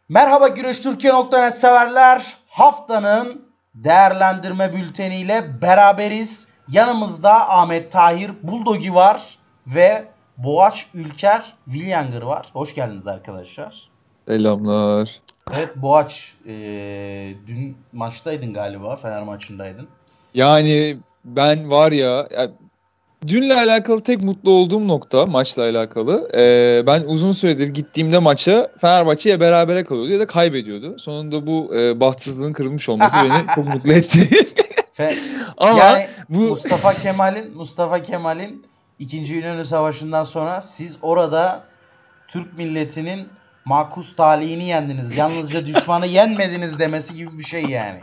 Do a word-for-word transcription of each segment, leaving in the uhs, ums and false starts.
Merhaba Güreş Türkiye nokta net severler. Haftanın değerlendirme bülteniyle beraberiz. Yanımızda Ahmet Tahir Buldogi var ve Boğaç Ülker Vilyanger var. Hoş geldiniz arkadaşlar. Selamlar. Evet Boğaç, ee, dün maçtaydın galiba, Fener maçındaydın. Yani ben var ya, ya dünle alakalı tek mutlu olduğum nokta maçla alakalı. Ee, ben uzun süredir gittiğimde maça Fenerbahçe ya berabere kalıyordu ya da kaybediyordu. Sonunda bu e, bahtsızlığın kırılmış olması beni çok mutlu etti. Fe- Ama yani bu Mustafa Kemal'in Mustafa Kemal'in İkinci İnönü Savaşı'ndan sonra siz orada Türk milletinin makus talihini yendiniz. Yalnızca düşmanı yenmediniz demesi gibi bir şey yani.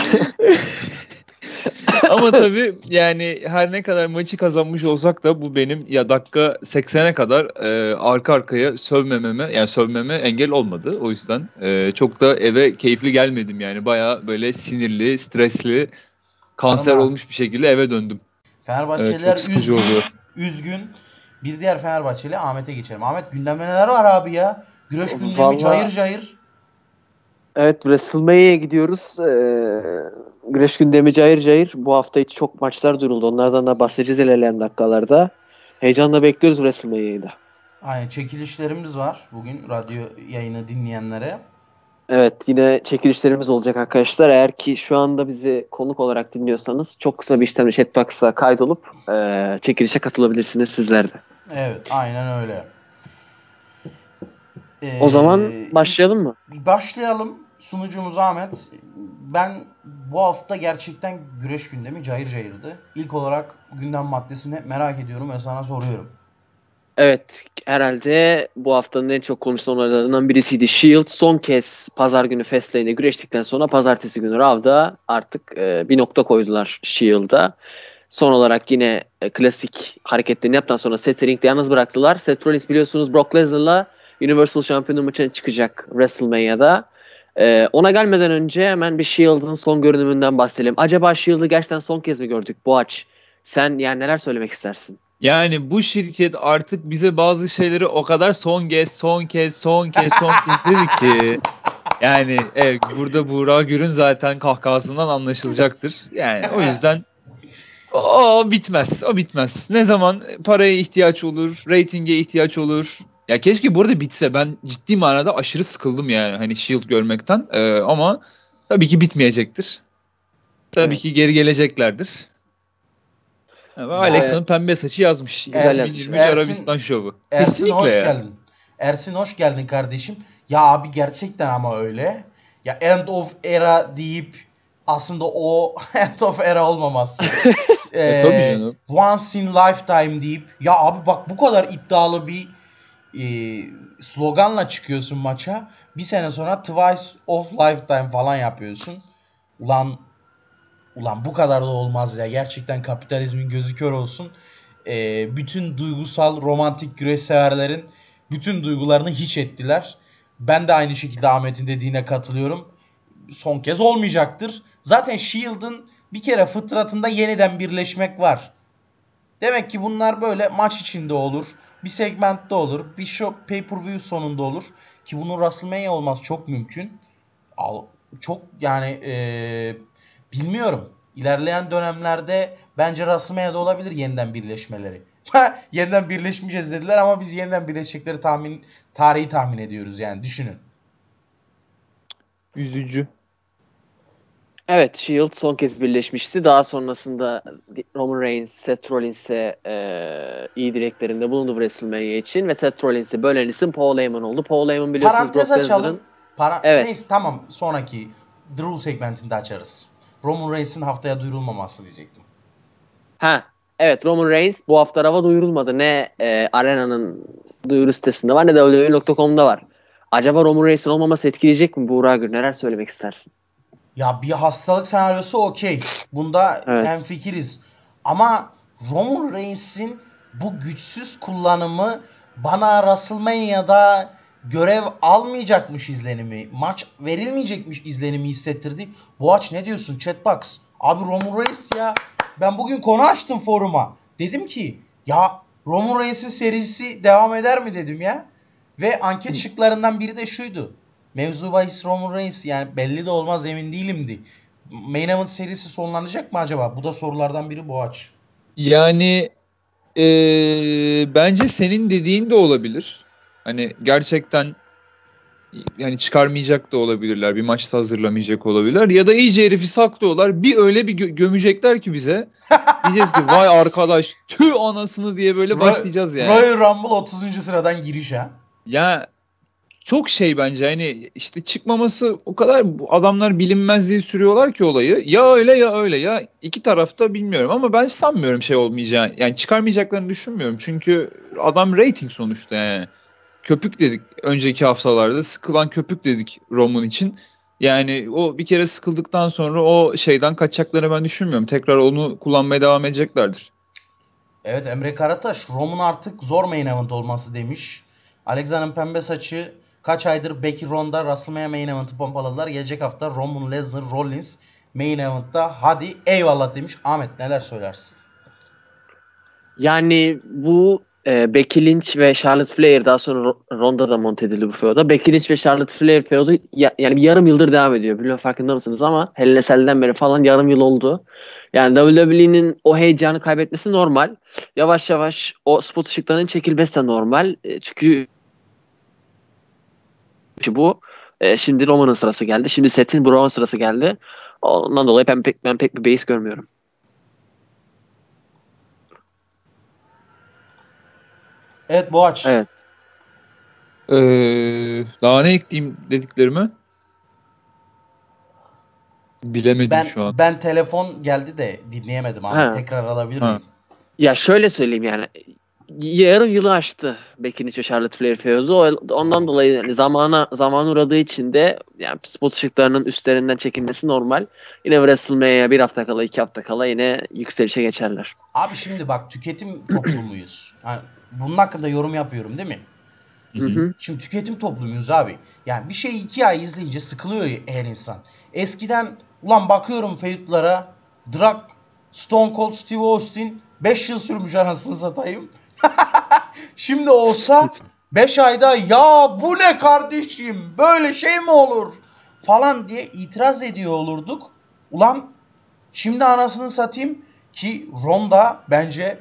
ama tabii yani her ne kadar maçı kazanmış olsak da bu benim ya dakika seksene kadar e, arka arkaya sövmememe yani sövmeme engel olmadı. O yüzden e, çok da eve keyifli gelmedim yani bayağı böyle sinirli, stresli, kanser Sorma. olmuş bir şekilde eve döndüm. Evet, Fenerbahçeliler çok sıkıcı üzgün. oluyor. Üzgün. Bir diğer Fenerbahçeli Ahmet'e geçelim. Ahmet, gündemde neler var abi ya? Güreş gündemi Vallahi cayır cayır. evet, WrestleMania'ya gidiyoruz. Ee, güreş gündemi cayır cayır. Bu hafta içi çok maçlar duyuruldu. Onlardan da bahsedeceğiz ilerleyen dakikalarda. Heyecanla bekliyoruz WrestleMania'yı da. Aynen, çekilişlerimiz var bugün radyo yayını dinleyenlere. Evet, yine çekilişlerimiz olacak arkadaşlar. Eğer ki şu anda bizi konuk olarak dinliyorsanız çok kısa bir işlemle Chatbox'a kaydolup e, çekilişe katılabilirsiniz sizler de. Evet, aynen öyle. Ee, O zaman başlayalım mı? Bir başlayalım. Sunucumuz Ahmet. Ben bu hafta gerçekten güreş gündemi cayır cayırdı. İlk olarak gündem maddesini hep merak ediyorum ve sana soruyorum. Evet, herhalde bu haftanın en çok konuşulan olaylarından birisiydi. Shield son kez pazar günü Fastlane'de güreştikten sonra pazartesi günü Raw'da artık e, bir nokta koydular Shield'a. Son olarak yine e, klasik hareketlerini yaptıktan sonra Seth'i ringde yalnız bıraktılar. Seth Rollins biliyorsunuz Brock Lesnar'la Universal Champion'un maçına çıkacak WrestleMania'da. E, ona gelmeden önce hemen bir Shield'ın son görünümünden bahsedelim. Acaba Shield'ı gerçekten son kez mi gördük Boğaç? Sen yani neler söylemek istersin? Yani bu şirket artık bize bazı şeyleri o kadar son kez, son kez, son kez, son kez dedi ki yani evet, burada Buğra Gür'ün zaten kahkahasından anlaşılacaktır. Yani o yüzden o, o bitmez, o bitmez. Ne zaman paraya ihtiyaç olur, reytinge ihtiyaç olur. Ya keşke burada bitse. Ben ciddi manada aşırı sıkıldım yani hani Shield görmekten. Ee, ama tabii ki bitmeyecektir. Tabii Evet. ki geri geleceklerdir. Ve Ya, Alexa'nın pembe saçı yazmış. Güzel Ersin, yazmış. iki bin yirmi üç Ersin, Arabistan şovu. Ersin Kesinlikle hoş ya. geldin. Ersin hoş geldin kardeşim. Ya abi, gerçekten ama öyle. Ya end of era deyip aslında o end of era olmaması. E tabii Ee, canım. once in lifetime deyip, ya abi bak, bu kadar iddialı bir e, sloganla çıkıyorsun maça. Bir sene sonra twice of lifetime falan yapıyorsun. Ulan ulan bu kadar da olmaz ya. Gerçekten kapitalizmin gözü kör olsun. Ee, bütün duygusal romantik güreş severlerin bütün duygularını hiç ettiler. Ben de aynı şekilde Ahmet'in dediğine katılıyorum. Son kez olmayacaktır. Zaten Shield'ın bir kere fıtratında yeniden birleşmek var. Demek ki bunlar böyle maç içinde olur. Bir segmentte olur. Bir show, pay-per-view sonunda olur. Ki bunun WrestleMania olması çok mümkün. Al- Çok yani eee, bilmiyorum. İlerleyen dönemlerde bence WrestleMania'da olabilir yeniden birleşmeleri. Yeniden birleşmeyeceğiz dediler ama biz yeniden birleşecekleri tahmin tarihi tahmin ediyoruz yani, düşünün. Üzücü. Evet, Shield son kez birleşmişti. Daha sonrasında Roman Reigns, Seth Rollins'e e, iyi dileklerinde bulundu WrestleMania için ve Seth Rollins'e bölen isim Paul Heyman oldu. Paul Heyman biliyorsunuz Parantez Brock açalım. Lesnar'ın. Para Evet. Neyse, tamam, sonraki Drew segmentinde açarız. Roman Reigns'in haftaya duyurulmaması diyecektim. Ha, evet, Roman Reigns bu hafta Raw'a duyurulmadı. Ne e, Arena'nın duyuru sitesinde var ne de W W E nokta com'da var. Acaba Roman Reigns'in olmaması etkileyecek mi Buğra Gür? Neler söylemek istersin? Ya bir hastalık senaryosu okey. Bunda Evet. hemfikiriz. Ama Roman Reigns'in bu güçsüz kullanımı bana WrestleMania'da görev almayacakmış izlenimi, maç verilmeyecekmiş izlenimi hissettirdi. Boğaç, ne diyorsun? Chatbox. Abi Roman Reigns ya. Ben bugün konu açtım foruma. Dedim ki ya Roman Reigns'in serisi devam eder mi dedim ya. Ve anket şıklarından biri de şuydu. Mevzu bahis Roman Reigns, yani belli de olmaz, emin değilimdi. Main Event serisi sonlanacak mı acaba? Bu da sorulardan biri, Boğaç. Yani ee, bence senin dediğin de olabilir. Hani gerçekten yani çıkarmayacak da olabilirler. Bir maçta hazırlamayacak olabilirler. Ya da iyice herifi saklıyorlar. Bir öyle bir gö- gömecekler ki bize. Diyeceğiz ki vay arkadaş tüh anasını diye böyle başlayacağız yani. Royal Rumble otuzuncu sıradan giriş ha. Ya çok şey bence hani işte çıkmaması o kadar, bu adamlar bilinmezliği sürüyorlar ki olayı. Ya öyle ya öyle ya iki tarafta bilmiyorum ama ben sanmıyorum şey olmayacağını. Yani çıkarmayacaklarını düşünmüyorum. Çünkü adam rating sonuçta yani. Köpük dedik önceki haftalarda, sıkılan köpük dedik Roman için. Yani o bir kere sıkıldıktan sonra o şeyden kaçacaklarını ben düşünmüyorum. Tekrar onu kullanmaya devam edeceklerdir. Evet, Emre Karataş Roman artık zor main event olması demiş. Alexa'nın pembe saçı kaç aydır Becky Ronda WrestleMania main event'ı pompaladılar. Gelecek hafta Roman, Lesnar, Rollins main event'ta, hadi eyvallah demiş. Ahmet, neler söylersin? Yani bu e, Becky Lynch ve Charlotte Flair, daha sonra Ro- Ronda da monte edildi bu feud'a. Becky Lynch ve Charlotte Flair feud'u ya, yani bir yarım yıldır devam ediyor. Bilmiyorum farkında mısınız ama Hell in a Cell'den beri falan yarım yıl oldu. Yani W W E'nin o heyecanı kaybetmesi normal. Yavaş yavaş o spot ışıklarının çekilmesi de normal. E, çünkü bu e, şimdi Roman'ın sırası geldi. Şimdi Seth'in, Braun sırası geldi. Ondan dolayı ben pek ben pek bir base görmüyorum. Evet Boğaç. Evet. Ee, daha ne ekleyeyim dediklerimi? Bilemedim Ben şu an. ben telefon geldi de dinleyemedim Ahmet. Ha. Tekrar alabilir Ha. miyim? Ya şöyle söyleyeyim yani. Yarım yılı aştı Becky Lynch ve Charlotte Flair feud'u. Ondan dolayı yani zamana zaman uğradığı için de yani spot ışıklarının üstlerinden çekilmesi normal. Yine WrestleMania'ya bir hafta kala, iki hafta kala yine yükselişe geçerler. Abi şimdi bak, tüketim toplumuyuz. Yani bunun hakkında yorum yapıyorum değil mi? Hı hı. Şimdi tüketim toplumuyuz abi. Yani bir şeyi iki ay izleyince sıkılıyor her insan. Eskiden ulan bakıyorum feudlara, Drak, Stone Cold Steve Austin beş yıl sürmüş anasını satayım. Şimdi olsa beş ayda ya bu ne kardeşim, böyle şey mi olur falan diye itiraz ediyor olurduk. Ulan şimdi anasını satayım ki Ronda bence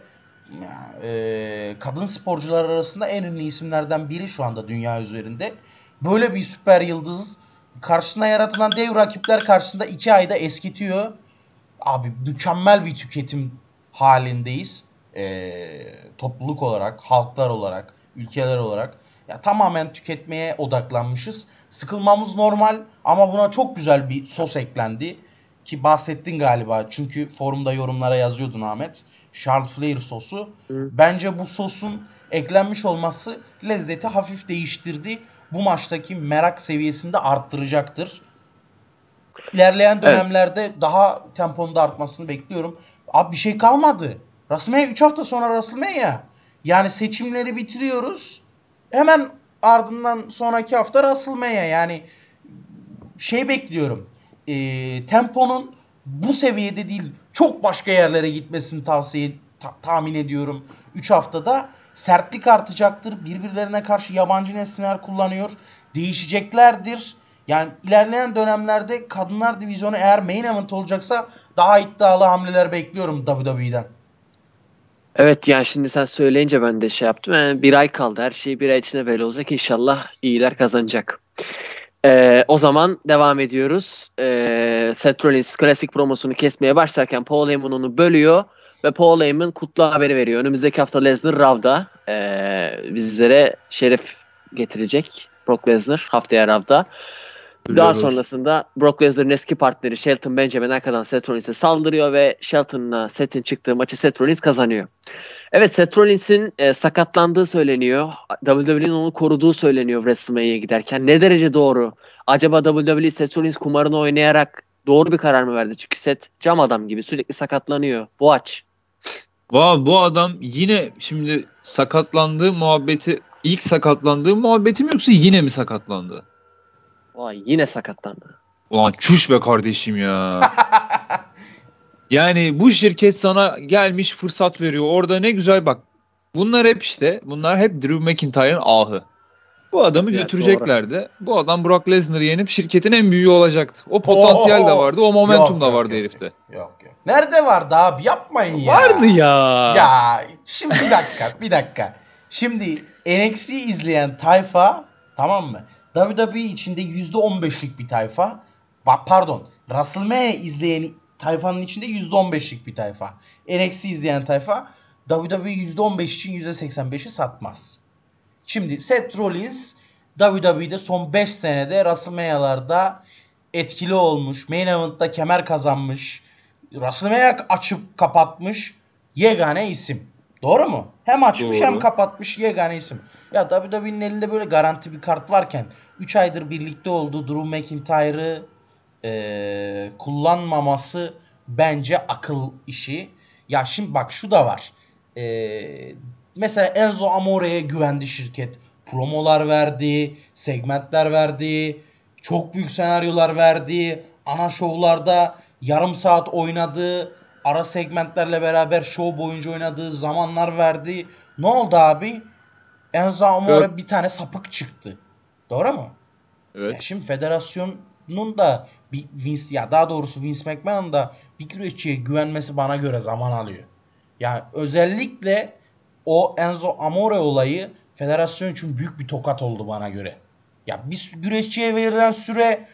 e, kadın sporcular arasında en ünlü isimlerden biri şu anda dünya üzerinde. Böyle bir süper yıldız karşısına yaratılan dev rakipler karşısında iki ayda eskitiyor. Abi mükemmel bir tüketim halindeyiz. E, topluluk olarak, halklar olarak, ülkeler olarak. Ya tamamen tüketmeye odaklanmışız. Sıkılmamız normal ama buna çok güzel bir sos eklendi. Ki bahsettin galiba. Çünkü forumda yorumlara yazıyordun Ahmet. Charlotte Flair sosu. Hı. Bence bu sosun eklenmiş olması lezzeti hafif değiştirdi. Bu maçtaki merak seviyesini de arttıracaktır. İlerleyen dönemlerde evet, daha temponun da artmasını bekliyorum. Abi bir şey kalmadı. WrestleMania üç hafta sonra WrestleMania. Yani seçimleri bitiriyoruz. Hemen ardından sonraki hafta WrestleMania. Yani şey bekliyorum. E, temponun bu seviyede değil, çok başka yerlere gitmesini tavsiye ta- tahmin ediyorum. üç haftada sertlik artacaktır. Birbirlerine karşı yabancı nesneler kullanıyor. Değişeceklerdir. Yani ilerleyen dönemlerde kadınlar divizyonu eğer main event olacaksa daha iddialı hamleler bekliyorum W W E'den. Evet, yani şimdi sen söyleyince ben de şey yaptım. Yani bir ay kaldı. Her şey bir ay içinde böyle olacak. İnşallah iyiler kazanacak. Ee, o zaman devam ediyoruz. Ee, Seth Rollins klasik promosunu kesmeye başlarken Paul Heyman onu bölüyor ve Paul Heyman kutlu haberi veriyor. Önümüzdeki hafta Lesnar Raw'da ee, bizlere şeref getirecek. Brock Lesnar haftaya Raw'da. Daha sonrasında Brock Lesnar'ın eski partneri Shelton Benjamin arkadan Seth Rollins'e saldırıyor ve Shelton'la Seth'in çıktığı maçı Seth Rollins kazanıyor. Evet, Seth Rollins'in e, sakatlandığı söyleniyor. W W E'nin onu koruduğu söyleniyor WrestleMania'ya giderken. Ne derece doğru? Acaba W W E Seth Rollins kumarını oynayarak doğru bir karar mı verdi? Çünkü Seth cam adam gibi sürekli sakatlanıyor. Bu aç. Vay, bu adam yine şimdi sakatlandığı muhabbeti, ilk sakatlandığı muhabbeti mi yoksa yine mi sakatlandı? Vay, yine sakatlandı. Ulan çüş be kardeşim ya. Yani bu şirket sana gelmiş fırsat veriyor. Orada ne güzel bak. Bunlar hep işte, bunlar hep Drew McIntyre'ın ahı. Bu adamı Evet, götüreceklerdi. Bu adam Brock Lesnar'ı yenip şirketin en büyüğü olacaktı. O potansiyel Oo, de vardı, o momentum yok, da yok, vardı yok, herifte. Yok yok. Nerede vardı abi? Yapmayın ya. Vardı ya. Ya şimdi bir dakika, bir dakika. Şimdi N X T izleyen tayfa, tamam mı? W W E içinde yüzde on beşlik bir tayfa. Ba- Pardon. WrestleMania izleyen tayfanın içinde yüzde on beşlik bir tayfa. N X T izleyen tayfa W W E yüzde on beş için yüzde seksen beşi satmaz. Şimdi Seth Rollins W W E'de son beş senede WrestleMania'larda etkili olmuş. Main Event'ta kemer kazanmış. WrestleMania açıp kapatmış yegane isim. Doğru mu? Hem açmış Doğru. hem kapatmış yegane isim. Ya W W E'nin elinde böyle garanti bir kart varken üç aydır birlikte olduğu Drew McIntyre'ı e, kullanmaması bence akıl işi. Ya şimdi bak şu da var. E, mesela Enzo Amore'ye güvendi şirket. Promolar verdi, segmentler verdi, çok büyük senaryolar verdi. Ana şovlarda yarım saat oynadı. Ara segmentlerle beraber şov boyunca oynadığı zamanlar verdi. Ne oldu abi? Enzo Gör. Amore bir tane sapık çıktı. Doğru mu? Ya Evet. şimdi federasyonun da bir Vince, ya daha doğrusu Vince McMahon'un da bir güreşçiye güvenmesi bana göre zaman alıyor. Yani özellikle o Enzo Amore olayı federasyon için büyük bir tokat oldu bana göre. Ya bir güreşçiye verilen süre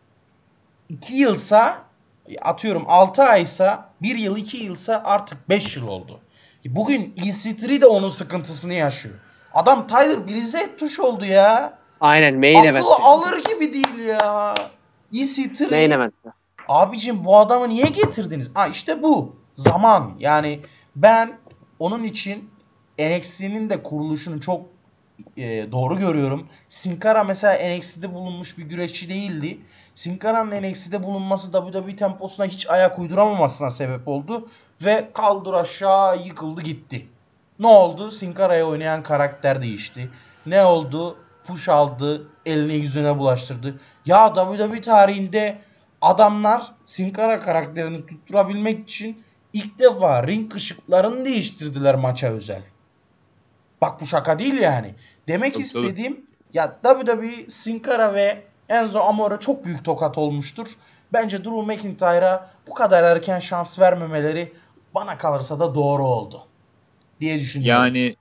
iki yılsa, atıyorum altı aysa, bir yıl iki yılsa artık beş yıl oldu. Bugün E C üç de onun sıkıntısını yaşıyor. Adam Tyler Breeze'e tuş oldu ya. Aynen main Aklı event. alır gibi değil ya. E C üç. Main event'te. Abicim bu adamı niye getirdiniz? Ha işte bu. Zaman. Yani ben onun için N X T'nin de kuruluşunu çok e, doğru görüyorum. Sin Cara mesela N X T'de bulunmuş bir güreşçi değildi. Sin Cara'nın N X T'de bulunması W W E temposuna hiç ayak uyduramamasına sebep oldu. Ve kaldır aşağı yıkıldı gitti. Ne oldu? Sin Cara'ya oynayan karakter değişti. Ne oldu? Push aldı. Elini yüzüne bulaştırdı. Ya W W E tarihinde adamlar Sin Cara karakterini tutturabilmek için ilk defa ring ışıklarını değiştirdiler maça özel. Bak bu şaka değil yani. Demek Tabii, istediğim ya W W E, Sin Cara ve Enzo Amore çok büyük tokat olmuştur. Bence Drew McIntyre'a bu kadar erken şans vermemeleri bana kalırsa da doğru oldu diye düşünüyorum. Yani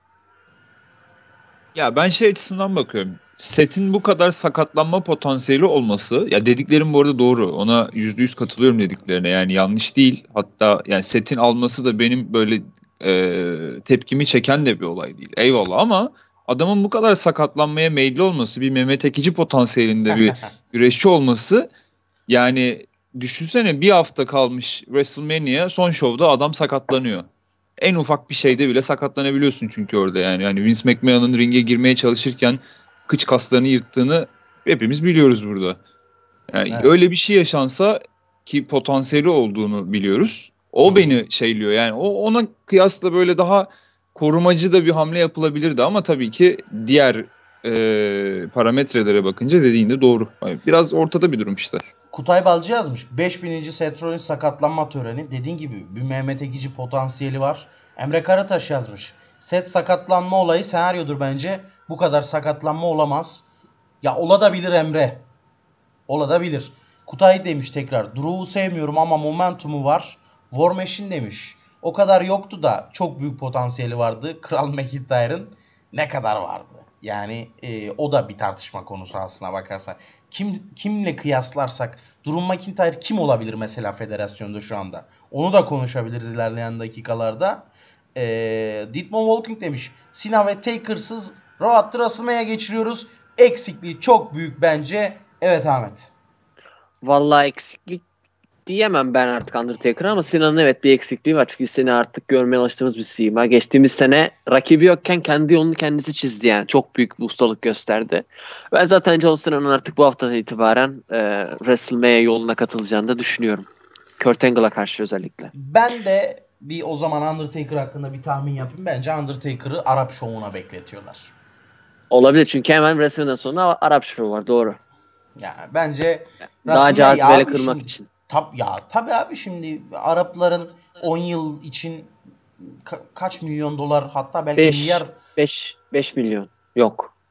ya ben şey açısından bakıyorum. Seth'in bu kadar sakatlanma potansiyeli olması, ya dediklerim bu arada doğru. Ona yüzde yüz katılıyorum dediklerine. Yani yanlış değil. Hatta yani Seth'in alması da benim böyle e, tepkimi çeken de bir olay değil. Eyvallah ama adamın bu kadar sakatlanmaya meyilli olması, bir Mehmet Ekici potansiyelinde bir güreşçi olması, yani düşünsene bir hafta kalmış WrestleMania, son şovda adam sakatlanıyor. En ufak bir şeyde bile sakatlanabiliyorsun çünkü orada yani. Yani Vince McMahon'ın ringe girmeye çalışırken kıç kaslarını yırttığını hepimiz biliyoruz burada. Yani Evet. öyle bir şey yaşansa, ki potansiyeli olduğunu biliyoruz. O Hı. beni şeyliyor yani. O ona kıyasla böyle daha korumacı da bir hamle yapılabilirdi ama tabii ki diğer e, parametrelere bakınca dediğinde doğru. Yani biraz ortada bir durum işte. Kutay Balcı yazmış. beş bininci Seth Rollins sakatlanma töreni. Dediğin gibi bir Mehmet Ekici potansiyeli var. Emre Karataş yazmış. Seth sakatlanma olayı senaryodur bence. Bu kadar sakatlanma olamaz. Ya olabilir Emre. Olabilir. Kutay demiş tekrar. Drew'u sevmiyorum ama momentumu var. War Machine demiş. O kadar yoktu da çok büyük potansiyeli vardı. Kral McIntyre'ın ne kadar vardı? Yani e, o da bir tartışma konusu aslına bakarsan. Kim kimle kıyaslarsak Drew McIntyre kim olabilir mesela federasyonda şu anda? Onu da konuşabiliriz ilerleyen dakikalarda. E, Ditmon Walking demiş. Cena ve Taker'sız Raw WrestleMania geçiriyoruz. Eksikliği çok büyük bence. Evet Ahmet. Vallahi eksiklik diyemem ben artık Undertaker'a ama Sinan'ın evet bir eksikliği var. Çünkü seni artık görmeye alıştığımız bir sima. Geçtiğimiz sene rakibi yokken kendi yolunu kendisi çizdi yani. Çok büyük bir ustalık gösterdi. Ben zaten John Cena'nın artık bu haftadan itibaren e, WrestleMania yoluna katılacağını da düşünüyorum. Kurt Angle'a karşı özellikle. Ben de bir o zaman Undertaker hakkında bir tahmin yapayım. Bence Undertaker'ı Arap Show'una bekletiyorlar. Olabilir çünkü hemen WrestleMania'dan sonra Arap Show var doğru. Yani bence Daha cazibeli kırmak için. Tab ya tabii abi şimdi Arapların on yıl için ka- kaç milyon dolar hatta belki beş, milyar beş, beş milyon. Yok.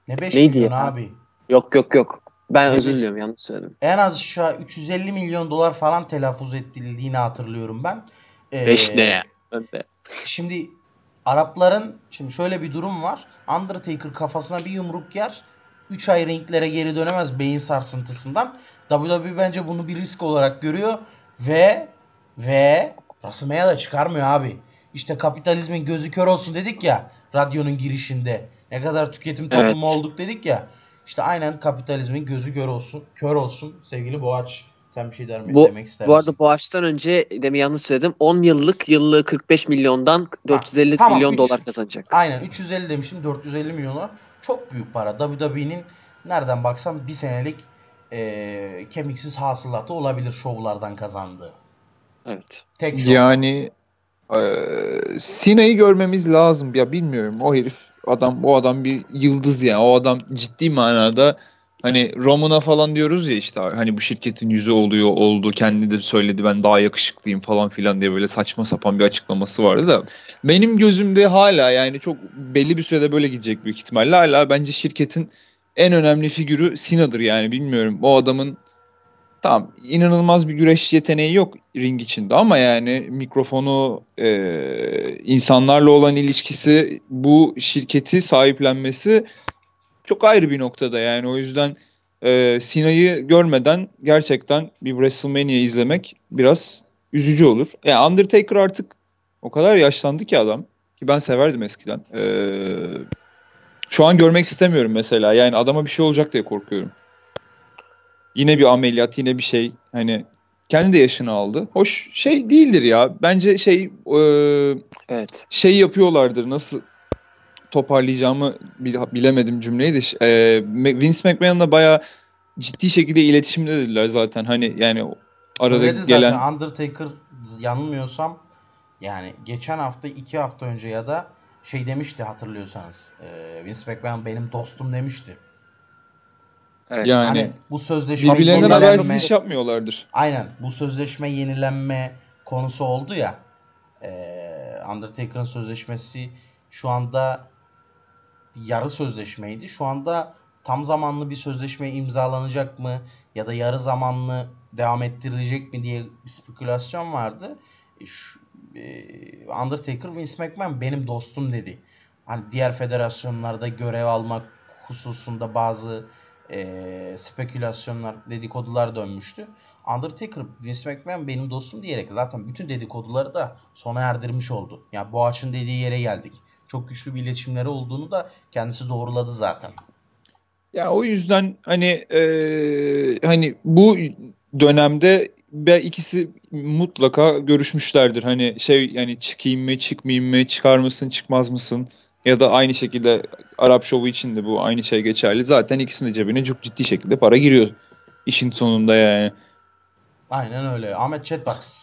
Ne beş Neydi milyon ya? abi? Yok yok yok. Ben Ne özür beş- diliyorum, yanlış söyledim. En az şu an üç yüz elli milyon dolar falan telaffuz edildiğini hatırlıyorum ben. beş ne Ee, ya? Önde. Şimdi Arapların şimdi şöyle bir durum var. Undertaker kafasına bir yumruk yer. üç ay ringlere geri dönemez beyin sarsıntısından. W W E bence bunu bir risk olarak görüyor ve ve WrestleMania'ya da çıkarmıyor abi. İşte kapitalizmin gözü kör olsun dedik ya radyonun girişinde. Ne kadar tüketim toplumu Evet. olduk dedik ya. İşte aynen kapitalizmin gözü kör olsun. Kör olsun sevgili Boğaç. Sen bir şey der mi, Bu, demek ister bu misin? arada bu açıdan önce demin yanlış söyledim. on yıllık yıllığı kırk beş milyondan dört yüz elli tamam, milyon üç- dolar kazanacak. Aynen üç yüz elli demişim, dört yüz elli milyona çok büyük para. W W E'nin nereden baksan bir senelik eee, kemiksiz hasılatı olabilir şovlardan kazandığı. Evet. Tek şov. Yani eee Sina'yı görmemiz lazım. Ya bilmiyorum, o herif adam o adam bir yıldız ya. O adam ciddi manada hani Roman'a falan diyoruz ya, işte hani bu şirketin yüzü oluyor oldu. Kendi de söyledi, ben daha yakışıklıyım falan filan diye böyle saçma sapan bir açıklaması vardı da. Benim gözümde hala yani çok belli bir sürede böyle gidecek büyük ihtimalle. Hala bence şirketin en önemli figürü Sina'dır yani, bilmiyorum. O adamın tamam, inanılmaz bir güreş yeteneği yok ring içinde ama yani mikrofonu, e, insanlarla olan ilişkisi, bu şirketi sahiplenmesi çok ayrı bir noktada yani. O yüzden e, Sina'yı görmeden gerçekten bir WrestleMania izlemek biraz üzücü olur. Yani Undertaker artık o kadar yaşlandı ki adam, ki ben severdim eskiden. E, şu an görmek istemiyorum mesela. Yani adama bir şey olacak diye korkuyorum. Yine bir ameliyat, yine bir şey. Hani kendi de yaşını aldı. Hoş şey değildir ya. Bence şey e, Evet. şey yapıyorlardır. Nasıl toparlayacağımı bil- bilemedim cümleyi de. E, Vince McMahon'la bayağı ciddi şekilde iletişimdediler zaten. Hani yani arada Söyledi zaten gelen Undertaker, yanılmıyorsam yani geçen hafta iki hafta önce ya da şey demişti hatırlıyorsanız. Eee, Vince McMahon benim dostum demişti. Evet. Hani yani bu sözleşme birbirlerinden habersiz yenilenme iş yapmıyorlardır. aynen bu sözleşme yenilenme konusu oldu ya. Eee Undertaker'ın sözleşmesi şu anda yarı sözleşmeydi. Şu anda tam zamanlı bir sözleşme imzalanacak mı ya da yarı zamanlı devam ettirilecek mi diye bir spekülasyon vardı. E, şu- e, Undertaker Vince McMahon benim dostum dedi. Hani diğer federasyonlarda görev almak hususunda bazı e, spekülasyonlar, dedikodular dönmüştü. Undertaker Vince McMahon benim dostum diyerek zaten bütün dedikoduları da sona erdirmiş oldu. Yani Boğaç'ın dediği yere geldik. Çok güçlü bir iletişimleri olduğunu da kendisi doğruladı zaten. Ya o yüzden hani eee, hani bu dönemde be ikisi mutlaka görüşmüşlerdir. Hani şey, yani çıkayım mı çıkmayayım mı, çıkar mısın çıkmaz mısın, ya da aynı şekilde Arap Şovu için de bu aynı şey geçerli. Zaten ikisinin de cebine çok ciddi şekilde para giriyor işin sonunda yani. Aynen öyle. Ahmet Chatbox.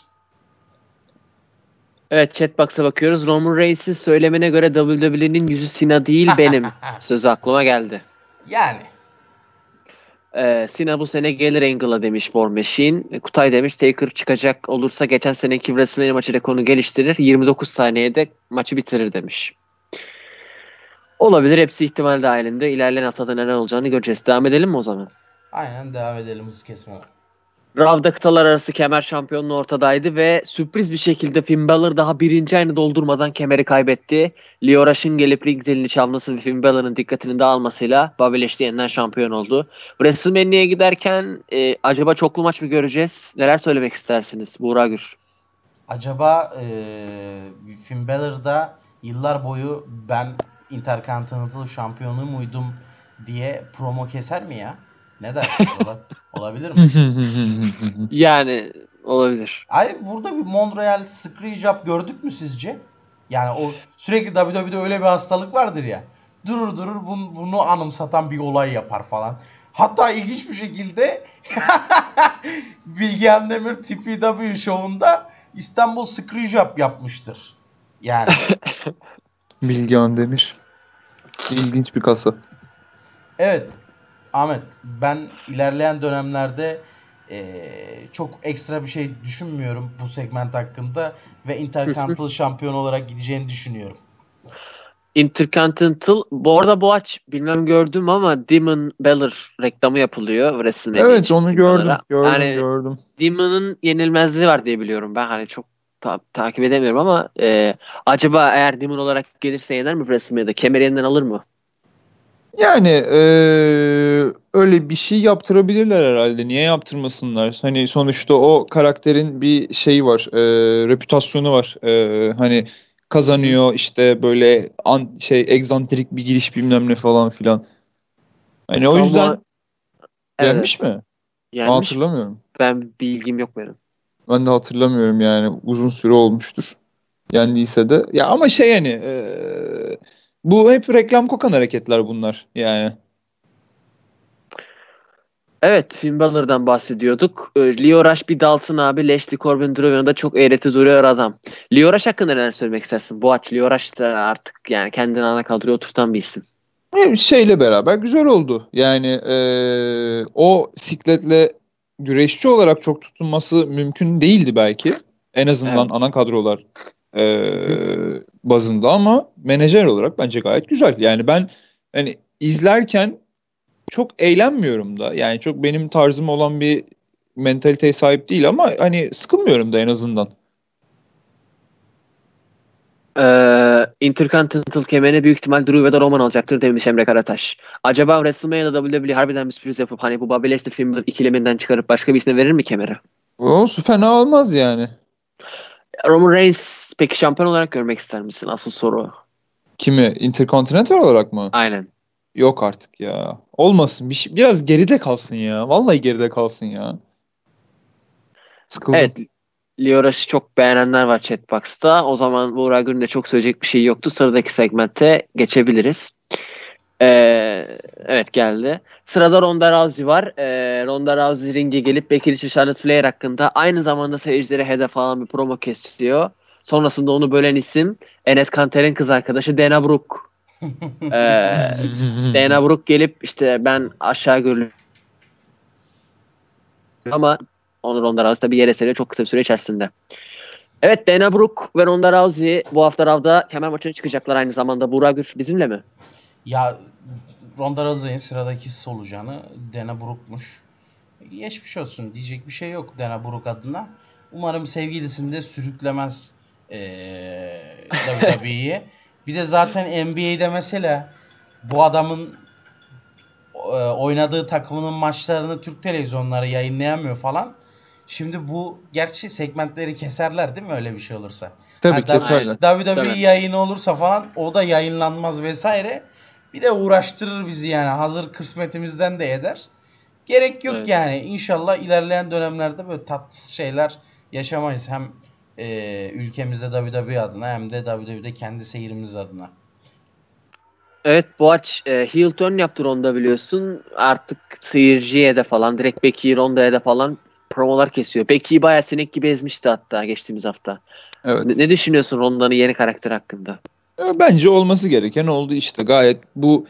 Evet, chatbox'a bakıyoruz. Roman Reigns'in söylemine göre W W E'nin yüzü Cena değil benim sözü aklıma geldi. Yani. Ee, Cena bu sene gelir Angle'a demiş War Machine. E, Kutay demiş Taker çıkacak olursa geçen seneki WrestleMania maçı rekorunu geliştirir. yirmi dokuz saniyede maçı bitirir demiş. Olabilir, hepsi ihtimal dahilinde. İlerleyen haftada neler olacağını göreceğiz. Devam edelim mi o zaman? Aynen devam edelim hız kesme. Raw'da kıtalar arası kemer şampiyonluğu ortadaydı ve sürpriz bir şekilde Finn Balor daha birinci ayını doldurmadan kemeri kaybetti. Lio Rush'ın gelip ring zilini çalması ve Finn Balor'ın dikkatini dağılmasıyla Bobby Lashley yeniden şampiyon oldu. WrestleMania'ya giderken e, acaba çoklu maç mı göreceğiz? Neler söylemek istersiniz Buğra Gür? Acaba eee Finn Balor'da yıllar boyu ben Intercontinental şampiyonu muydum diye promo keser mi ya? Ne dersiniz? Ola- Olabilir mi? Yani olabilir. Ay burada bir Montreal Screwjob gördük mü sizce? Yani o sürekli W W E'de öyle bir hastalık vardır ya. Durur durur bunu, bunu anımsatan bir olay yapar falan. Hatta ilginç bir şekilde Bilgehan Demir T P W şovunda İstanbul Screwjob yapmıştır. Yani Bilgehan Demir. İlginç bir kasa. evet Ahmet, ben ilerleyen dönemlerde eee, çok ekstra bir şey düşünmüyorum bu segment hakkında ve Intercontinental şampiyon olarak gideceğini düşünüyorum. Intercontinental. Bu arada bu aç bilmem gördüm ama Demon Balor reklamı yapılıyor WrestleMania Evet için onu Finn gördüm. Balor'a. Gördüm Yani gördüm. Demon'ın yenilmezliği var diye biliyorum. Ben hani çok ta- takip edemiyorum ama e, acaba eğer Demon olarak gelirse yener mi WrestleMania'da? Kemeri elinden alır mı? Yani eee, öyle bir şey yaptırabilirler herhalde. Niye yaptırmasınlar? Hani sonuçta o karakterin bir şeyi var. eee, reputasyonu var. Eee, hani kazanıyor işte böyle an, şey egzantrik bir giriş bilmem ne falan filan. Hani o Samoa yüzden evet, yenmiş evet. mi? Ben Yenmiş. hatırlamıyorum. Ben bilgim yok benim. Ben de hatırlamıyorum yani uzun süre olmuştur. Yendiyse de. Ya ama şey hani eee, bu hep reklam kokan hareketler bunlar yani. Evet, Finn Balor'dan bahsediyorduk. Ee, Lio Rush bir dalsın abi. Lashley Corbin Drogon'da çok eğreti duruyor adam. Lio Rush hakkında neler söylemek istersin? Bu aç Lio Rush da artık yani kendini ana kadroya oturtan bir isim. E, Şeyle beraber güzel oldu. Yani eee, o sikletle güreşçi olarak çok tutunması mümkün değildi belki. En azından Evet. ana kadrolar Hı hı. eee, bazında ama menajer olarak bence gayet güzel. Yani ben hani izlerken çok eğlenmiyorum da. Yani çok benim tarzım olan bir mentaliteye sahip değil ama hani sıkılmıyorum da en azından. Ee, Intercontinental kemerini büyük ihtimal Drew ve de Roman alacaktır demiş Emre Karataş. Acaba WrestleMania'da W W E harbiden bir sürpriz yapıp hani bu Bobby Lashley Finn Balor ikileminden çıkarıp başka bir isme verir mi kemeri? O fena olmaz yani. Roman Reigns peki şampiyon olarak görmek ister misin? Asıl soru. Kimi? Intercontinental olarak mı? Aynen. Yok artık ya. Olmasın. Bir şey, biraz geride kalsın ya. Vallahi geride kalsın ya. Sıkıldım. Evet, Lio Rush'ı çok beğenenler var chatbox'ta. O zaman Buğra Gür'ün de çok söyleyecek bir şey yoktu. Sıradaki segmente geçebiliriz. Ee, evet geldi. Sırada Ronda Rousey var. Ee, Ronda Rousey ringe gelip Becky Lynch ve Charlotte Flair hakkında aynı zamanda seyircileri hedef alan bir promo kesiyor. Sonrasında onu bölen isim Enes Kanter'in kız arkadaşı Dana Brooke. Ee, Dana Brooke gelip işte ben aşağı görülüyorum ama onu Ronda Rousey tabii yere seriyor çok kısa bir süre içerisinde. Evet, Dana Brooke ve Ronda Rousey bu hafta Rav'da kemer maçına çıkacaklar aynı zamanda. Burak Gür bizimle mi? Ya Ronda Rousey'in sıradaki solucanı Dana Brooke'muş. Geçmiş olsun diyecek bir şey yok Dana Brooke adına. Umarım sevgilisini de sürüklemez ee, W W E'ye. Bir de zaten N B A'de mesela bu adamın e, oynadığı takımının maçlarını Türk televizyonları yayınlayamıyor falan. Şimdi bu gerçi segmentleri keserler değil mi öyle bir şey olursa? Tabii Ha, da, keserler. Aynen. W W E Tabii. yayını olursa falan o da yayınlanmaz vesaire. Bir de uğraştırır bizi yani. Hazır kısmetimizden de eder. Gerek yok Evet. yani. İnşallah ilerleyen dönemlerde böyle tatsız şeyler yaşamayız. Hem e, ülkemizde W W E adına hem de W W E'de kendi seyirimiz adına. Evet, Boğaç e, heel turn yaptı Ronda biliyorsun. Artık seyirciye de falan direkt Becky'yi Ronda'ya da falan promolar kesiyor. Becky'yi bayağı sinek gibi ezmişti hatta geçtiğimiz hafta. Ne, Evet. ne düşünüyorsun Ronda'nın yeni karakteri hakkında? E, Bence olması gereken oldu işte. Gayet bu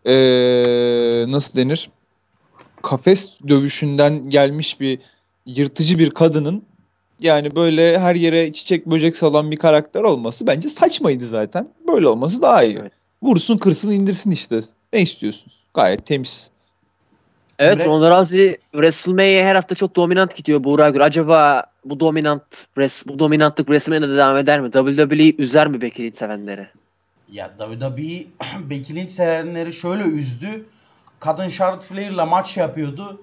eee, nasıl denir? Kafes dövüşünden gelmiş bir yırtıcı bir kadının yani böyle her yere çiçek böcek salan bir karakter olması bence saçmaydı zaten. Böyle olması daha iyi. Evet. Vursun kırsın indirsin işte. Ne istiyorsunuz? Gayet temiz. Evet, Emre Ronda Rousey WrestleMania'ya her hafta çok dominant gidiyor Buğra Gür. Acaba bu dominant res- bu dominantlık WrestleMania'da devam eder mi? W W E üzer mi Becky'yi sevenleri? ya W W E Becky Lynch sevenleri şöyle üzdü. Kadın Charlotte Flair'la maç yapıyordu.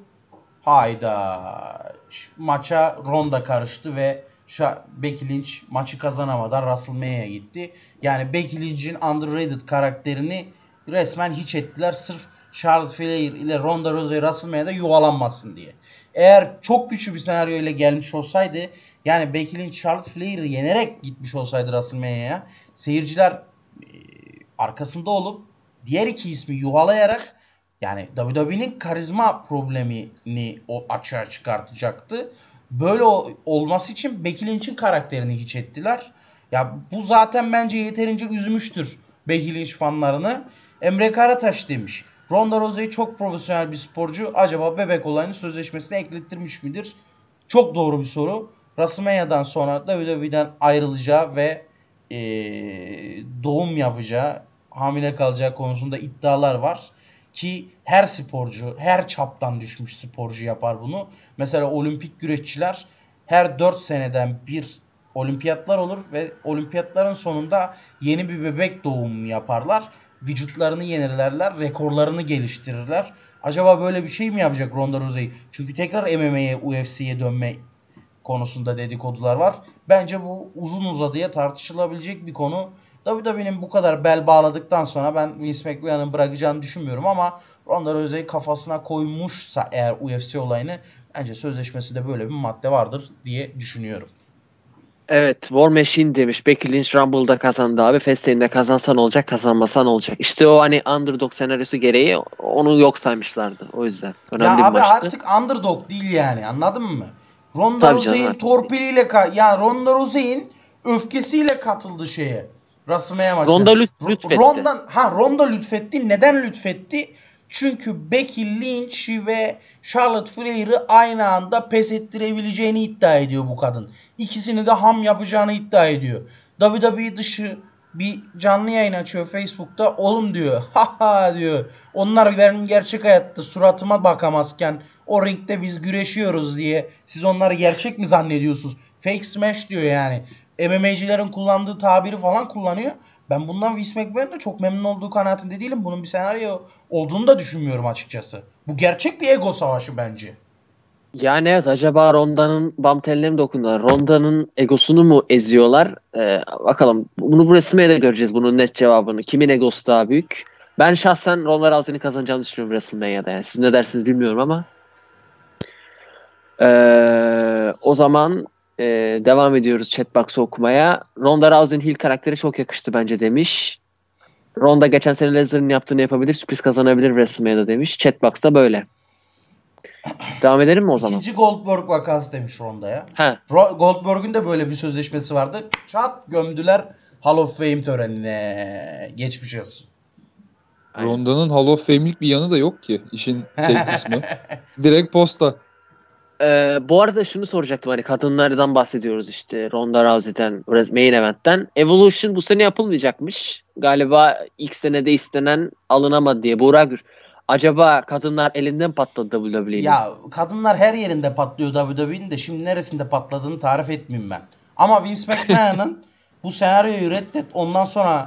Hayda. Ş- Maça Ronda karıştı ve Şa- Becky Lynch maçı kazanamadan WrestleMania'ya gitti. Yani Becky Lynch'in underrated karakterini resmen hiç ettiler. Sırf Charlotte Flair ile Ronda Rousey WrestleMania'da yuvalanmasın diye. Eğer çok güçlü bir senaryo ile gelmiş olsaydı yani Becky Lynch Charlotte Flair'i yenerek gitmiş olsaydı WrestleMania'ya seyirciler e, arkasında olup diğer iki ismi yuhalayarak yani W W E'nin karizma problemini o açığa çıkartacaktı. Böyle olması için Becky Lynch'in karakterini hiç ettiler. Ya bu zaten bence yeterince üzmüştür Becky Lynch fanlarını. Emre Karataş demiş. Ronda Rousey çok profesyonel bir sporcu. Acaba bebek olayını sözleşmesine eklettirmiş midir? Çok doğru bir soru. WrestleMania'dan sonra W W E'den ayrılacağı ve ee, doğum yapacağı hamile kalacağı konusunda iddialar var. Ki her sporcu, her çaptan düşmüş sporcu yapar bunu. Mesela olimpik güreşçiler her dört seneden bir olimpiyatlar olur ve olimpiyatların sonunda yeni bir bebek doğumu yaparlar. Vücutlarını yenilerler, rekorlarını geliştirirler. Acaba böyle bir şey mi yapacak Ronda Rousey? Çünkü tekrar M M A'ye, U F C'ye dönme konusunda dedikodular var. Bence bu uzun uzadıya tartışılabilecek bir konu. W W E'nin bu kadar bel bağladıktan sonra ben Vince McMahon'ın bırakacağını düşünmüyorum ama Ronda Rousey kafasına koymuşsa eğer U F C olayını bence sözleşmesinde böyle bir madde vardır diye düşünüyorum. Evet, War Machine demiş. Becky Lynch Rumble'da kazandı abi. Fastlane'de kazansan olacak, kazanmasan olacak. İşte o hani underdog senaryosu gereği onu yok saymışlardı. O yüzden. Önemli Ya bir abi maçtı. artık underdog değil yani, anladın mı? Ronda Tabii Rousey'in canım. torpiliyle ka- ya Ronda Rousey'in öfkesiyle katıldı şeye. WrestleMania maçına. Ronda lüt- Ro- lütfetti. Ronda ha Ronda lütfetti. Neden lütfetti? Çünkü Becky Lynch ve Charlotte Flair'ı aynı anda pes ettirebileceğini iddia ediyor bu kadın. İkisini de ham yapacağını iddia ediyor. W W E dışı bir canlı yayın açıyor Facebook'ta. Oğlum diyor. Haha diyor. Onlar benim gerçek hayatta suratıma bakamazken o ringde biz güreşiyoruz diye. Siz onları gerçek mi zannediyorsunuz? Fake smash diyor yani. M M A'cilerin kullandığı tabiri falan kullanıyor. Ben bundan Vince McMahon'ın da çok memnun olduğu kanaatinde değilim. Bunun bir senaryo olduğunu da düşünmüyorum açıkçası. Bu gerçek bir ego savaşı bence. Yani evet, acaba Ronda'nın bam teline mi dokundular? Ronda'nın egosunu mu eziyorlar? Ee, bakalım. Bunu bu WrestleMania'da göreceğiz, bunun net cevabını. Kimin egosu daha büyük? Ben şahsen Ronda Rousey'nin kazanacağını düşünüyorum WrestleMania'da. Yani siz ne dersiniz bilmiyorum ama. Ee, o zaman e, devam ediyoruz chatbox'ı okumaya. Ronda Rousey'nin heel karakteri çok yakıştı bence demiş. Ronda geçen sene Lesnar'ın yaptığını yapabilir, sürpriz kazanabilir WrestleMania'da demiş. Chatbox'ta böyle. Devam edelim mi o zaman? İkinci Goldberg vakası demiş Ronda'ya. He. Ro- Goldberg'ün de böyle bir sözleşmesi vardı. Çat gömdüler Hall of Fame törenine. Geçmiş olsun. Aynen. Ronda'nın Hall of Fame'lik bir yanı da yok ki işin şey kısmı. Direkt posta. Ee, bu arada şunu soracaktım, hani kadınlardan bahsediyoruz işte, Ronda Rousey'den, main event'ten. Evolution bu sene yapılmayacakmış. Galiba ilk senede istenen alınamadı diye. Burak Gür, acaba kadınlar elinden patladı W W E'nin? Ya kadınlar her yerinde patlıyor W W E'nin de, şimdi neresinde patladığını tarif etmeyeyim ben. Ama Vince McMahon'ın bu senaryoyu reddet, ondan sonra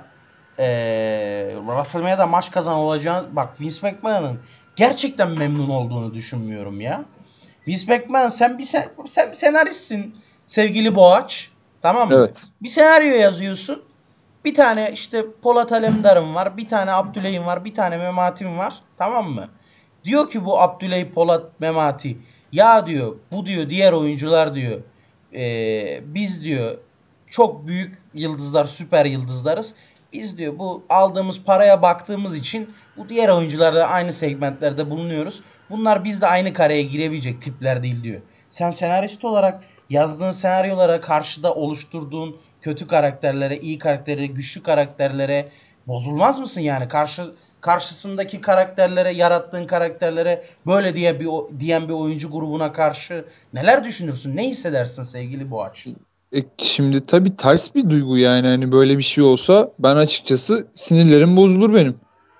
ee, WrestleMania'da maç kazan olacağını, bak Vince McMahon'ın gerçekten memnun olduğunu düşünmüyorum ya. Vince McMahon, sen bir sen, sen bir senaristsin sevgili Boğaç. Tamam mı? Evet. Bir senaryo yazıyorsun. Bir tane işte Polat Alemdar'ım var. Bir tane Abdüley'im var. Bir tane Memati'm var. Tamam mı? Diyor ki bu Abdüley, Polat, Memati. Ya diyor bu diyor diğer oyuncular diyor. Ee, biz diyor çok büyük yıldızlar, süper yıldızlarız. Biz diyor bu aldığımız paraya baktığımız için bu diğer oyuncularla aynı segmentlerde bulunuyoruz. Bunlar bizle aynı kareye girebilecek tipler değil diyor. Sen senarist olarak yazdığın senaryolara, karşıda oluşturduğun kötü karakterlere, iyi karakterlere, güçlü karakterlere bozulmaz mısın yani? Karşı karşısındaki karakterlere, yarattığın karakterlere böyle diye bir diyen bir oyuncu grubuna karşı neler düşünürsün? Ne hissedersin sevgili Boğaç? E, şimdi tabii ters bir duygu yani, hani böyle bir şey olsa ben açıkçası sinirlerim bozulur benim.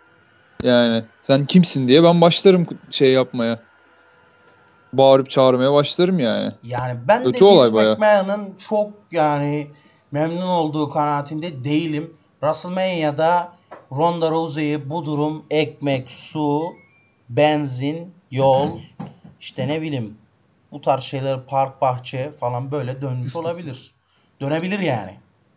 Yani sen kimsin diye ben başlarım şey yapmaya. Bağırıp çağırmaya başlarım yani. Yani ben Kötü de olay Vince bayağı. McMahon'ın çok yani memnun olduğu kanaatinde değilim. WrestleMania'da Ronda Rousey'ye bu durum ekmek, su, benzin, yol, işte ne bileyim bu tarz şeyler, park, bahçe falan böyle dönmüş olabilir. Dönebilir yani.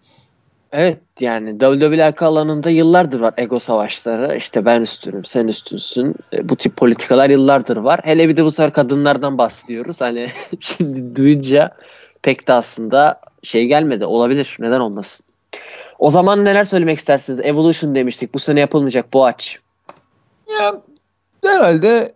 Evet, yani W W E alanında yıllardır var ego savaşları. İşte ben üstünüm, sen üstünsün. E, bu tip politikalar yıllardır var. Hele bir de bu sefer kadınlardan bahsediyoruz. Hani şimdi duyunca pek de aslında şey gelmedi. Olabilir. Neden olmasın? O zaman neler söylemek istersiniz? Evolution demiştik. Bu sene yapılmayacak. Boğaç. Ya herhalde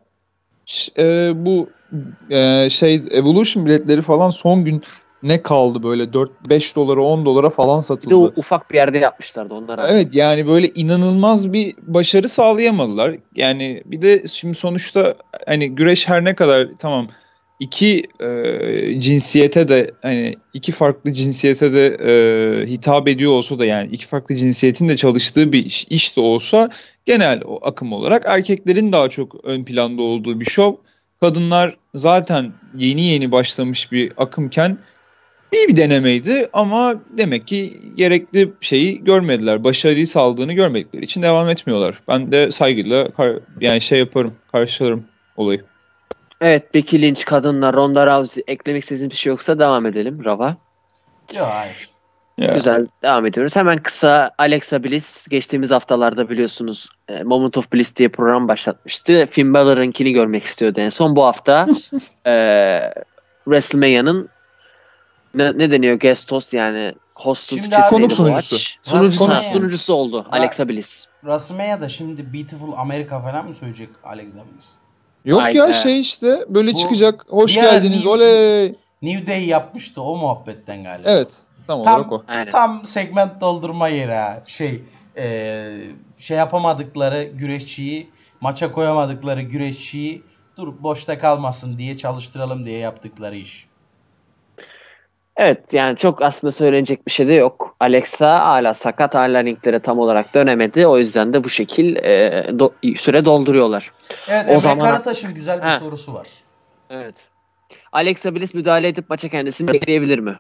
e, bu e, şey Evolution biletleri falan son gün ne kaldı, böyle dört beş dolara on dolara falan Bir de satıldı. o ufak bir yerde yapmışlardı onlar. Evet, yani böyle inanılmaz bir başarı sağlayamadılar. Yani bir de şimdi sonuçta hani güreş her ne kadar tamam iki e, cinsiyete de hani iki farklı cinsiyete de e, hitap ediyor olsa da yani iki farklı cinsiyetin de çalıştığı bir iş, iş de olsa genel o akım olarak erkeklerin daha çok ön planda olduğu bir şov. Kadınlar zaten yeni yeni başlamış bir akımken iyi bir denemeydi ama demek ki gerekli şeyi görmediler. Başarıyı sağladığını görmedikleri için devam etmiyorlar. Ben de saygıyla kar- yani şey yaparım, karşılarım olayı. Evet, Becky Lynch, kadınlar, Ronda Rousey, eklemek istediğiniz bir şey yoksa devam edelim Rava. Yok hayır. Ya. Güzel, devam ediyoruz. Hemen kısa, Alexa Bliss geçtiğimiz haftalarda biliyorsunuz e, Moment of Bliss diye program başlatmıştı. Finn Balor'ınkini görmek istiyordu en son. Bu hafta e, WrestleMania'nın ne, ne deniyor? Guest host yani host'un Şimdi Türkçesi abi- neydi Konuk bu sunucusu. aç? Sunucusu, WrestleMania. sunucusu oldu Ra- Alexa Bliss. WrestleMania'da şimdi Beautiful America falan mı söyleyecek Alexa Bliss? Yok Ay ya be. şey işte böyle Bu çıkacak. Hoş bir ara geldiniz. New- Oley. New Day yapmıştı o muhabbetten galiba. Evet. Tam olarak Tam o. Aynen. tam segment doldurma yeri ha. Şey e, şey yapamadıkları güreşçiyi, maça koyamadıkları güreşçiyi dur boşta kalmasın diye çalıştıralım diye yaptıkları iş. Evet, yani çok aslında söylenecek bir şey de yok. Alexa hala sakat, hala ringlere tam olarak dönemedi. O yüzden de bu şekil e, do- süre dolduruyorlar. Evet, O Emre zaman- Karataş'ın güzel bir He. sorusu var. Evet. Alexa Bliss müdahale edip maça kendisini bekleyebilir mi?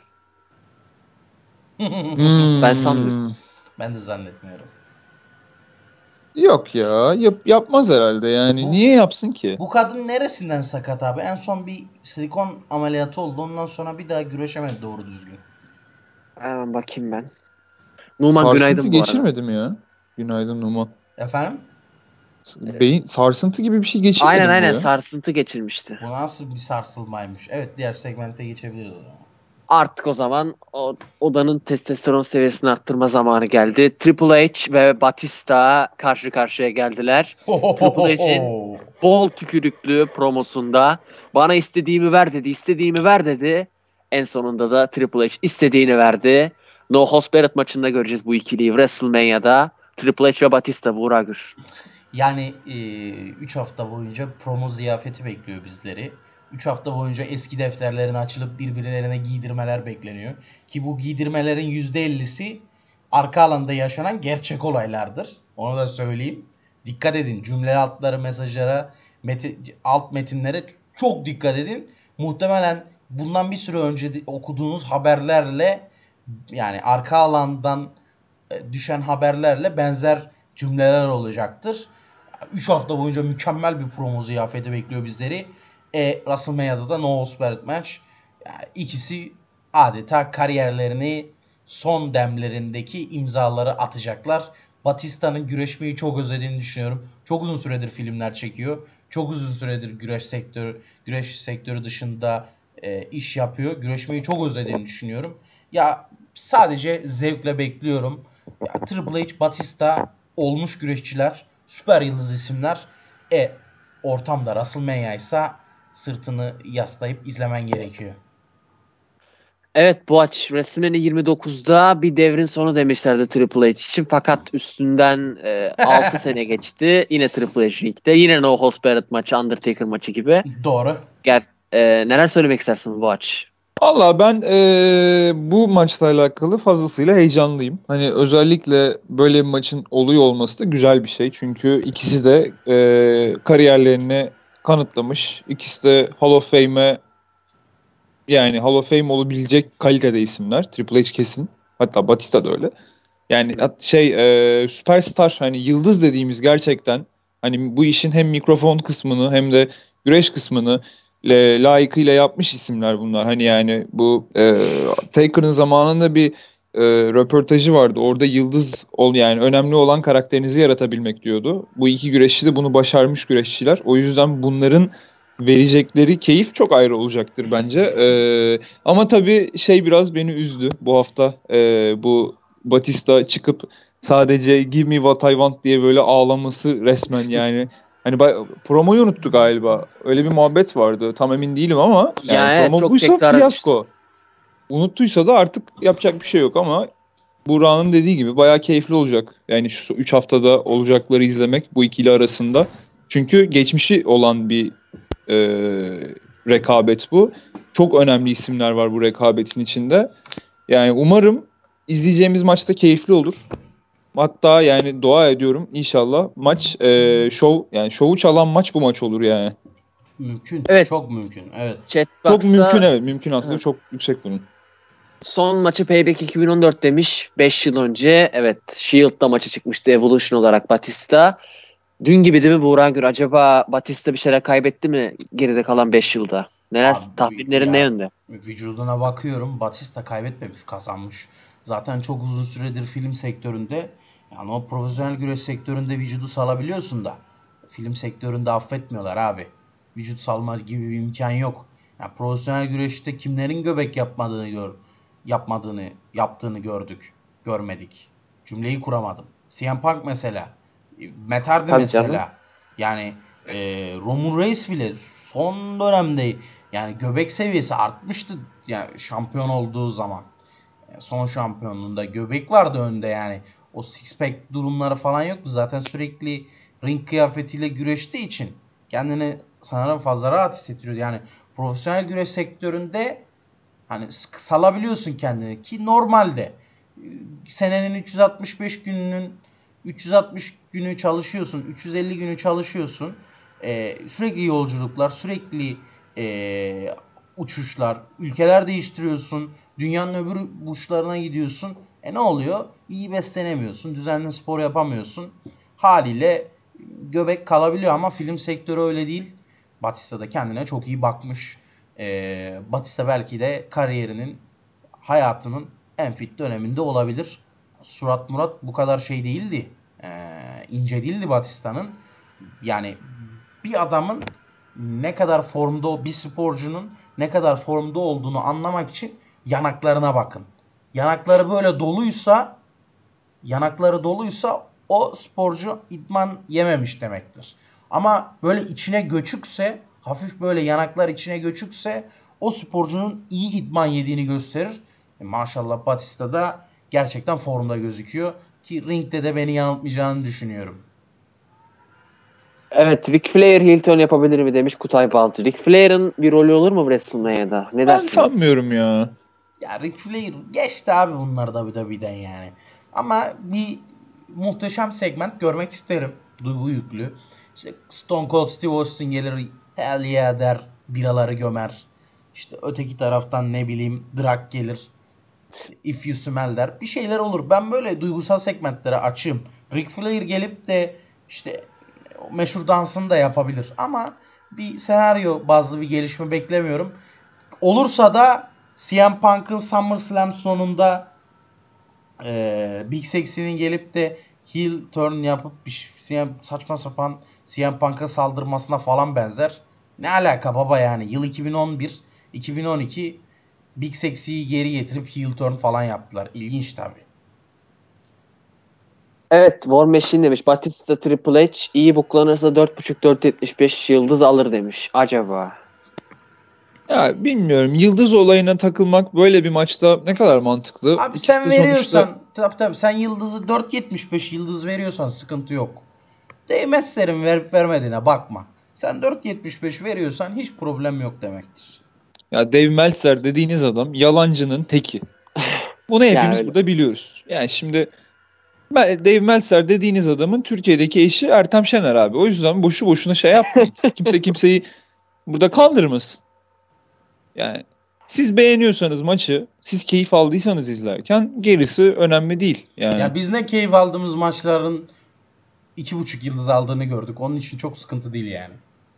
Hmm. Ben sanmıyorum. Ben de zannetmiyorum. Yok ya. Yap, yapmaz herhalde yani. Bu- Niye yapsın ki? Bu kadın neresinden sakat abi? En son bir silikon ameliyatı oldu. Ondan sonra bir daha güreşemedi doğru düzgün. Hemen bakayım ben. Numan Sarsıntı günaydın bu arada. geçirmedi mi ya? Günaydın Numan. Efendim? Beyin sarsıntı gibi bir şey geçirmedi Aynen mi aynen ya? sarsıntı geçirmişti. Bu nasıl bir sarsılmaymış? Evet, diğer segmente geçebiliriz o zaman. Artık o zaman o, odanın testosteron seviyesini arttırma zamanı geldi. Triple H ve Batista karşı karşıya geldiler. Triple H'in bol tükürüklü promosunda bana istediğimi ver dedi, istediğimi ver dedi. En sonunda da Triple H istediğini verdi. No Holds Barrett maçında göreceğiz bu ikiliyi WrestleMania'da. Triple H ve Batista, Buğra Gür. Yani üç hafta boyunca promo ziyafeti bekliyor bizleri. üç hafta boyunca eski defterlerin açılıp birbirlerine giydirmeler bekleniyor. Ki bu giydirmelerin yüzde ellisi arka alanda yaşanan gerçek olaylardır. Onu da söyleyeyim. Dikkat edin, cümle altları, mesajlara, metin, alt metinlere çok dikkat edin. Muhtemelen bundan bir süre önce okuduğunuz haberlerle, yani arka alandan düşen haberlerle benzer cümleler olacaktır. üç hafta boyunca mükemmel bir promo ziyafeti bekliyor bizleri. E, WrestleMania'da da No Holds Barred match. Yani ikisi adeta kariyerlerini son demlerindeki imzaları atacaklar. Batista'nın güreşmeyi çok özlediğini düşünüyorum. Çok uzun süredir filmler çekiyor. Çok uzun süredir güreş sektörü, güreş sektörü dışında e, iş yapıyor. Güreşmeyi çok özlediğini düşünüyorum. Ya sadece zevkle bekliyorum. Ya, Triple H, Batista olmuş güreşçiler, süper yıldız isimler. E ortamda WrestleMania ise sırtını yaslayıp izlemen gerekiyor. Evet, bu aç WrestleMania yirmi dokuzda bir devrin sonu demişlerdi Triple H için. Fakat üstünden e, altı sene geçti. Yine Triple H ringde. Yine No Holds Barrett maçı, Undertaker maçı gibi. Doğru. Ger e, neler söylemek istersin bu aç? Valla ben eee, bu maçla alakalı fazlasıyla heyecanlıyım. Hani özellikle böyle bir maçın oluyor olması da güzel bir şey. Çünkü ikisi de eee, kariyerlerini kanıtlamış. İkisi de Hall of Fame'e yani Hall of Fame olabilecek kalitede isimler. Triple H kesin. Hatta Batista da öyle. Yani hat- şey eee süperstar hani yıldız dediğimiz gerçekten hani bu işin hem mikrofon kısmını hem de güreş kısmını le, layıkıyla yapmış isimler bunlar. Hani yani bu eee Taker'ın zamanında bir eee, röportajı vardı. Orada yıldız ol yani önemli olan karakterinizi yaratabilmek diyordu. Bu iki güreşçi de bunu başarmış güreşçiler. O yüzden bunların verecekleri keyif çok ayrı olacaktır bence. Eee, ama tabii şey biraz beni üzdü bu hafta. Eee, bu Batista çıkıp sadece "Give me what I want" diye böyle ağlaması resmen yani. Hani ba- promoyu unuttu galiba. Öyle bir muhabbet vardı. Tam emin değilim ama yani Ya evet, promo çok buysa tekrar fiyasko. Unuttuysa da artık yapacak bir şey yok ama Burak'ın dediği gibi bayağı keyifli olacak. Yani şu üç haftada olacakları izlemek bu ikili arasında. Çünkü geçmişi olan bir e, rekabet bu. Çok önemli isimler var bu rekabetin içinde. Yani umarım izleyeceğimiz maçta keyifli olur. Hatta yani dua ediyorum inşallah maç e, şov yani şovu çalan maç bu maç olur yani. Mümkün. Evet. Çok mümkün. Evet. Chatbox'ta Çok mümkün evet. Mümkün aslında çok yüksek bunun. son maçı Payback iki bin on dört demiş. beş yıl önce evet Shield'da maçı çıkmıştı Evolution olarak Batista. Dün gibi değil mi Buğra Gür? Acaba Batista bir şeyler kaybetti mi geride kalan beş yılda? Neler Abi, tahminlerin ya, ne yönde? Vücuduna bakıyorum. Batista kaybetmemiş, kazanmış. Zaten çok uzun süredir film sektöründe, yani o profesyonel güreş sektöründe vücudu salabiliyorsun da film sektöründe affetmiyorlar abi. Vücut salma gibi bir imkan yok. Yani profesyonel güreşte kimlerin göbek yapmadığını gör, yapmadığını, yaptığını gördük, görmedik. Cümleyi kuramadım. C M Punk mesela, Matt Hardy Tabii mesela. canım. Yani e, Roman Reigns bile son dönemde yani göbek seviyesi artmıştı yani şampiyon olduğu zaman. Yani son şampiyonluğunda göbek vardı önde yani. O six pack durumları falan yoktu. Zaten sürekli ring kıyafetiyle güreştiği için kendini sanırım fazla rahat hissettiriyordu. Yani profesyonel güreş sektöründe hani salabiliyorsun kendini ki normalde senenin üç yüz altmış beş gününün üç yüz altmış günü çalışıyorsun, üç yüz elli günü çalışıyorsun. Ee, sürekli yolculuklar, sürekli e, uçuşlar, ülkeler değiştiriyorsun, dünyanın öbür uçlarına gidiyorsun. E ne oluyor? İyi beslenemiyorsun, düzenli spor yapamıyorsun. Haliyle göbek kalabiliyor ama film sektörü öyle değil. Batista da kendine çok iyi bakmış. Ee, Batista belki de kariyerinin, hayatının en fit döneminde olabilir. Surat Murat bu kadar şey değildi. Ee, ince değildi Batista'nın. Yani bir adamın ne kadar formda, bir sporcunun ne kadar formda olduğunu anlamak için yanaklarına bakın. Yanakları böyle doluysa, yanakları doluysa o sporcu idman yememiş demektir. Ama böyle içine göçükse, hafif böyle yanaklar içine göçükse o sporcunun iyi idman yediğini gösterir. E maşallah Batista da gerçekten formda gözüküyor ki ringde de beni yanıltmayacağını düşünüyorum. Evet, Ric Flair Hilton yapabilir mi demiş Kutay Balcı. Ric Flair'ın bir rolü olur mu WrestleMania'da? Ne Ben dersiniz? sanmıyorum ya. Ya Ric Flair geçti abi bunlar da bir de birden yani. Ama bir muhteşem segment görmek isterim. Duygu yüklü. İşte Stone Cold Steve Austin gelir, hell yeah der, biraları gömer. İşte öteki taraftan ne bileyim Drak gelir, if you smell der. Bir şeyler olur. Ben böyle duygusal segmentlere açığım. Ric Flair gelip de işte o meşhur dansını da yapabilir. Ama bir senaryo bazlı bir gelişme beklemiyorum. Olursa da C M Punk'ın SummerSlam sonunda e, Big Sexy'nin gelip de heel turn yapıp bir C M, saçma sapan C M Punk'a saldırmasına falan benzer. Ne alaka baba yani? Yıl iki bin on bir, iki bin on iki Big Sexy'yi geri getirip heel turn falan yaptılar. İlginç tabii. Evet, War Machine demiş. Batista Triple H iyi buklanırsa dört buçuk dört yetmiş beş yıldız alır demiş. Acaba? Ya bilmiyorum. Yıldız olayına takılmak böyle bir maçta ne kadar mantıklı? Abi İkisi sen de veriyorsan sonuçta... tabii tabii sen yıldızı dört yetmiş beş yıldız veriyorsan sıkıntı yok. Değmez senin verip vermediğine bakma. Sen dört yetmiş beş veriyorsan hiç problem yok demektir. Ya Dave Meltzer dediğiniz adam yalancının teki. Bunu Ya hepimiz öyle. burada biliyoruz. Yani şimdi Dave Meltzer dediğiniz adamın Türkiye'deki eşi Ertem Şener abi. O yüzden boşu boşuna şey yapmayın. Kimse kimseyi burada kandırmasın. Yani siz beğeniyorsanız maçı, siz keyif aldıysanız izlerken gerisi önemli değil. Yani Ya biz ne keyif aldığımız maçların iki buçuk yıldız aldığını gördük. Onun için çok sıkıntı değil yani.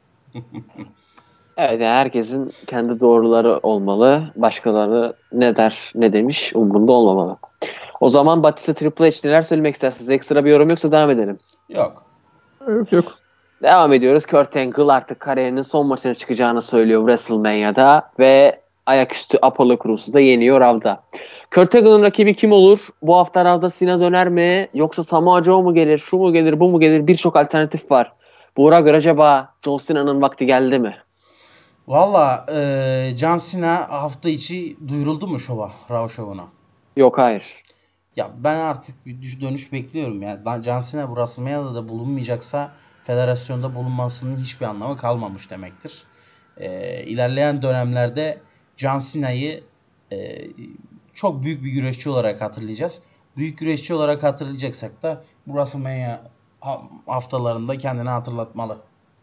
Evet, yani herkesin kendi doğruları olmalı. Başkaları ne der ne demiş umurunda olmamalı. O zaman Batista Triple H neler söylemek istersiniz? Ekstra bir yorum yoksa devam edelim. Yok. yok yok. Devam ediyoruz. Kurt Angle artık kariyerinin son maçına çıkacağını söylüyor WrestleMania'da ve ayaküstü Apollo Crews'u da yeniyor Raw'da. Kurt Angle'ın rakibi kim olur? Bu hafta Raw'da Cena döner mi? Yoksa Samoa Joe mu gelir? Şu mu gelir? Bu mu gelir? Birçok alternatif var. Buğra göre acaba John Cena'nın vakti geldi mi? Valla e, John Cena hafta içi duyuruldu mu şova? Raw şovuna? Yok, hayır. Ya ben artık bir düş- dönüş bekliyorum ya. John Cena bu WrestleMania'da da bulunmayacaksa federasyonda bulunmasının hiçbir anlamı kalmamış demektir. e, ilerleyen dönemlerde John Cena'yı e, çok büyük bir güreşçi olarak hatırlayacağız. Büyük güreşçi olarak hatırlayacaksak da bu WrestleMania haftalarında kendini hatırlatmalı.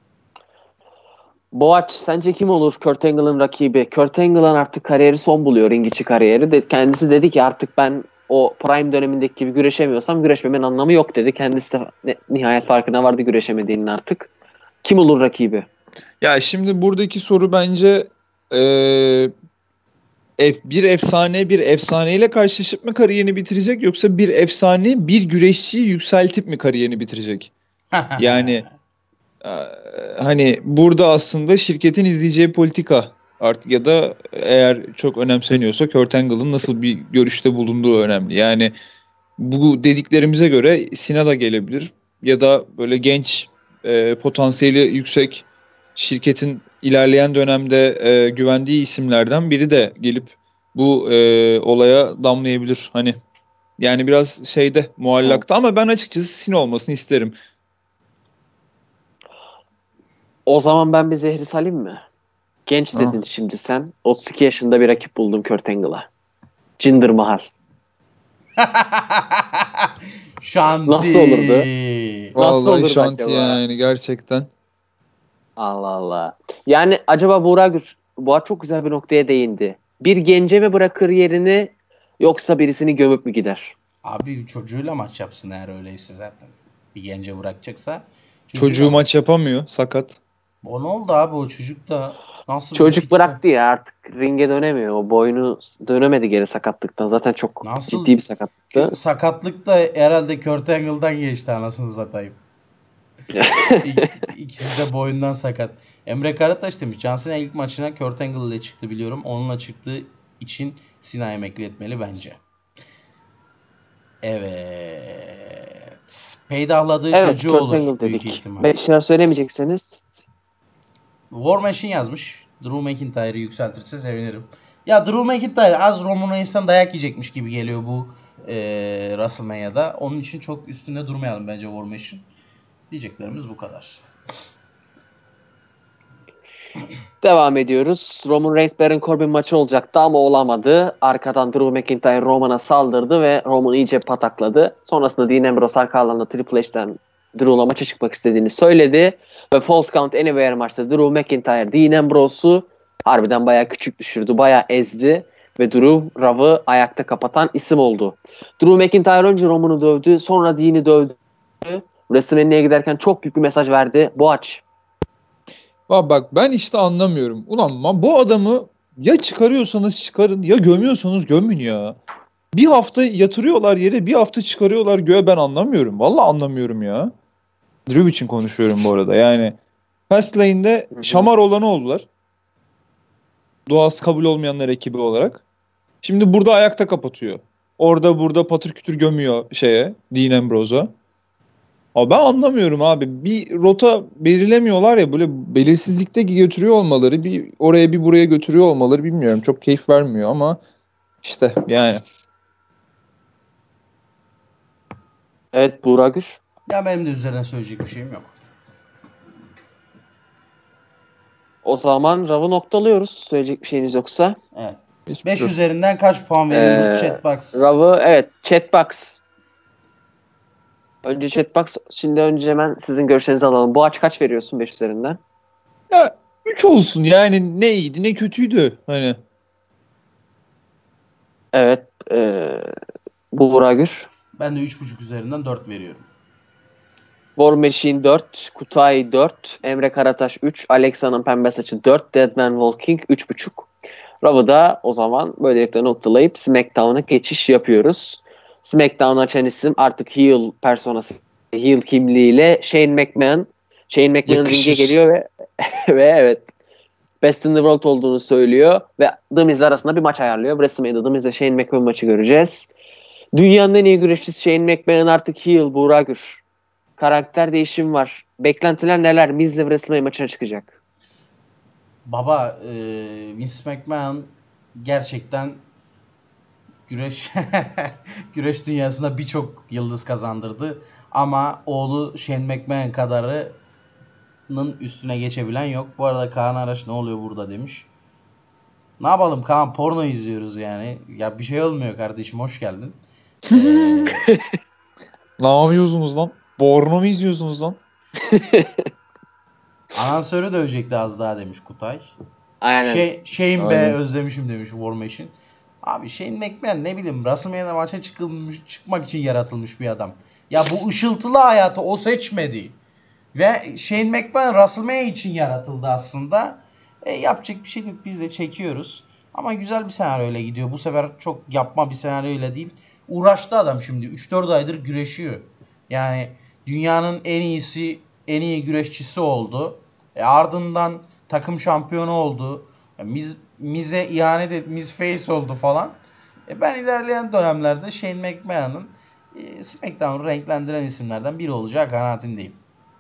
Boğaç sence kim olur Kurt Angle'ın rakibi? Kurt Angle'ın artık kariyeri son buluyor, ring içi kariyeri. De, kendisi dedi ki artık ben o prime dönemindeki gibi güreşemiyorsam güreşmemin anlamı yok dedi. Kendisi de ne, nihayet farkına vardı güreşemediğinin artık. Kim olur rakibi? Ya şimdi buradaki soru bence eee, ef- bir efsane bir efsaneyle karşılaşıp mı kariyerini bitirecek yoksa bir efsane bir güreşçiyi yükseltip mi kariyerini bitirecek? Yani eee, hani burada aslında şirketin izleyeceği politika artık ya da eğer çok önemseniyorsa Kurt Angle'ın nasıl bir görüşte bulunduğu önemli. Yani bu dediklerimize göre Cena da gelebilir ya da böyle genç e, potansiyeli yüksek şirketin ilerleyen dönemde e, güvendiği isimlerden biri de gelip bu e, olaya damlayabilir. Hani yani biraz şeyde muallakta Evet. ama ben açıkçası Cena olmasını isterim. O zaman ben bir zehri salayım mı? Genç Ah. dedin şimdi sen. otuz iki yaşında bir rakip buldum Kurt Angle'a. Jinder Mahal. Şanti. Nasıl olurdu? Nasıl Vallahi olurdu şanti acaba? yani gerçekten. Allah Allah. Yani acaba Burak Gür, Burak çok güzel bir noktaya değindi. Bir gence mi bırakır yerini yoksa birisini gömüp mü gider? Abi çocuğuyla maç yapsın eğer öyleyse zaten. Bir gence bırakacaksa çocuğuyla Çocuğu maç. maç yapamıyor sakat. O ne oldu abi, o çocuk da nasıl bir Çocuk fitse. bıraktı ya artık ringe dönemiyor. O boynu dönemedi geri sakatlıktan. Zaten çok Nasıl ciddi bir sakatlıktı. sakatlık da herhalde Kurt Angle'dan geçti anasını satayım. İk- İkisi de boyundan sakat. Emre Karataş demiş. John Cena ilk maçına Kurt Angle ile çıktı biliyorum. Onunla çıktığı için Cena emekli etmeli bence. Evet. Peydahladığı Evet, çocuğu Kurt olur Angle büyük dedik. ihtimal. Beş şeyler söylemeyecekseniz War Machine yazmış. Drew McIntyre'ı yükseltirse sevinirim. Ya Drew McIntyre az Roman Reigns'ten dayak yiyecekmiş gibi geliyor bu eee WrestleMania'da. Onun için çok üstünde durmayalım bence War Machine. Diyeceklerimiz bu kadar. devam ediyoruz. Roman Reigns Baron Corbin maçı olacaktı ama olamadı. Arkadan Drew McIntyre Roman'a saldırdı ve Roman iyice patakladı. Sonrasında Dean Ambrose arka alanda Triple H'ten Drew'la maça çıkmak istediğini söyledi. Ve Falls Count Anywhere maçta Drew McIntyre Dean Ambrose'u harbiden bayağı küçük düşürdü. Bayağı ezdi. Ve Drew Raw'ı ayakta kapatan isim oldu. Drew McIntyre önce Roman'ı dövdü. Sonra Dean'i dövdü. WrestleMania'ya giderken çok büyük bir mesaj verdi. Boğaç. Bak bak ben işte anlamıyorum. Ulan ma- bu adamı ya çıkarıyorsanız çıkarın ya gömüyorsanız gömün ya. Bir hafta yatırıyorlar yere bir hafta çıkarıyorlar göğe ben anlamıyorum. Vallahi anlamıyorum ya. Drew için konuşuyorum bu arada yani. Fastlane'de Hı hı. şamar olanı oldular. Doğası kabul olmayanlar ekibi olarak. Şimdi burada ayakta kapatıyor. Orada burada patır kütür gömüyor şeye Dean Ambrose'a. Abi ben anlamıyorum abi. Bir rota belirlemiyorlar ya böyle belirsizlikte götürüyor olmaları, bir oraya bir buraya götürüyor olmaları bilmiyorum. Çok keyif vermiyor ama işte yani. Evet Buğra Gür. Ya benim de üzerine söyleyecek bir şeyim yok. O zaman Rav'ı noktalıyoruz. Söyleyecek bir şeyiniz yoksa. Evet. Hiçbir beş şey yok. üzerinden kaç puan veriyoruz Ee, Chatbox? Rav'ı evet Chatbox. Önce Chatbox. Şimdi önce hemen sizin görüşlerinizi alalım. Boğaç kaç veriyorsun beş üzerinden? Ya üç olsun yani ne iyiydi ne kötüydü hani. Evet. E, Buğra Gür. Ben de üç buçuk üzerinden dört veriyorum. War Machine dört. Kutay dört. Emre Karataş üç. Alexa'nın pembe saçı dört. Deadman Walking üç buçuk. Rav'ı da o zaman böylelikle noktalayıp SmackDown'a geçiş yapıyoruz. SmackDown açan isim artık heel personası, heel kimliğiyle Shane McMahon. Shane McMahon Yakışır. ringe geliyor ve ve evet Best in the World olduğunu söylüyor ve The Miz'le arasında bir maç ayarlıyor. WrestleMania'da The Miz ve Shane McMahon maçı göreceğiz. Dünyanın en iyi güreşçisi Shane McMahon artık heel. Buğra Gür. Karakter değişimi var. Beklentiler neler? Miz'le WrestleMania maçına çıkacak. Baba e, Vince McMahon gerçekten güreş güreş dünyasında birçok yıldız kazandırdı. Ama oğlu Shane McMahon kadarı Kaan'ın üstüne geçebilen yok. Bu arada Kaan Araç ne oluyor burada demiş. Ne yapalım Kaan, porno izliyoruz yani. Ya bir şey olmuyor kardeşim, hoş geldin. Ee, Ne yapıyorsunuz lan? Porno mu izliyorsunuz lan? Anansörü dövecekti az daha demiş Kutay. Aynen. Şey, Shane be Aynen. özlemişim demiş War Machine. Abi Shane McMahon ne bileyim WrestleMania'da maça çıkılmış, çıkmak için yaratılmış bir adam. Ya bu ışıltılı hayatı o seçmedi. Ve Shane McMahon WrestleMania için yaratıldı aslında. E, yapacak bir şey yok, biz de çekiyoruz. Ama güzel bir senaryoyla gidiyor. Bu sefer çok yapma bir senaryoyla değil. Uğraştı adam şimdi. üç dört aydır güreşiyor. Yani dünyanın en iyisi, en iyi güreşçisi oldu. E, ardından takım şampiyonu oldu. E, Miz, Miz'e ihanet et, Miz face oldu falan. E, ben ilerleyen dönemlerde Shane McMahon'ın e, SmackDown'u renklendiren isimlerden biri olacağı kanaatindeyim.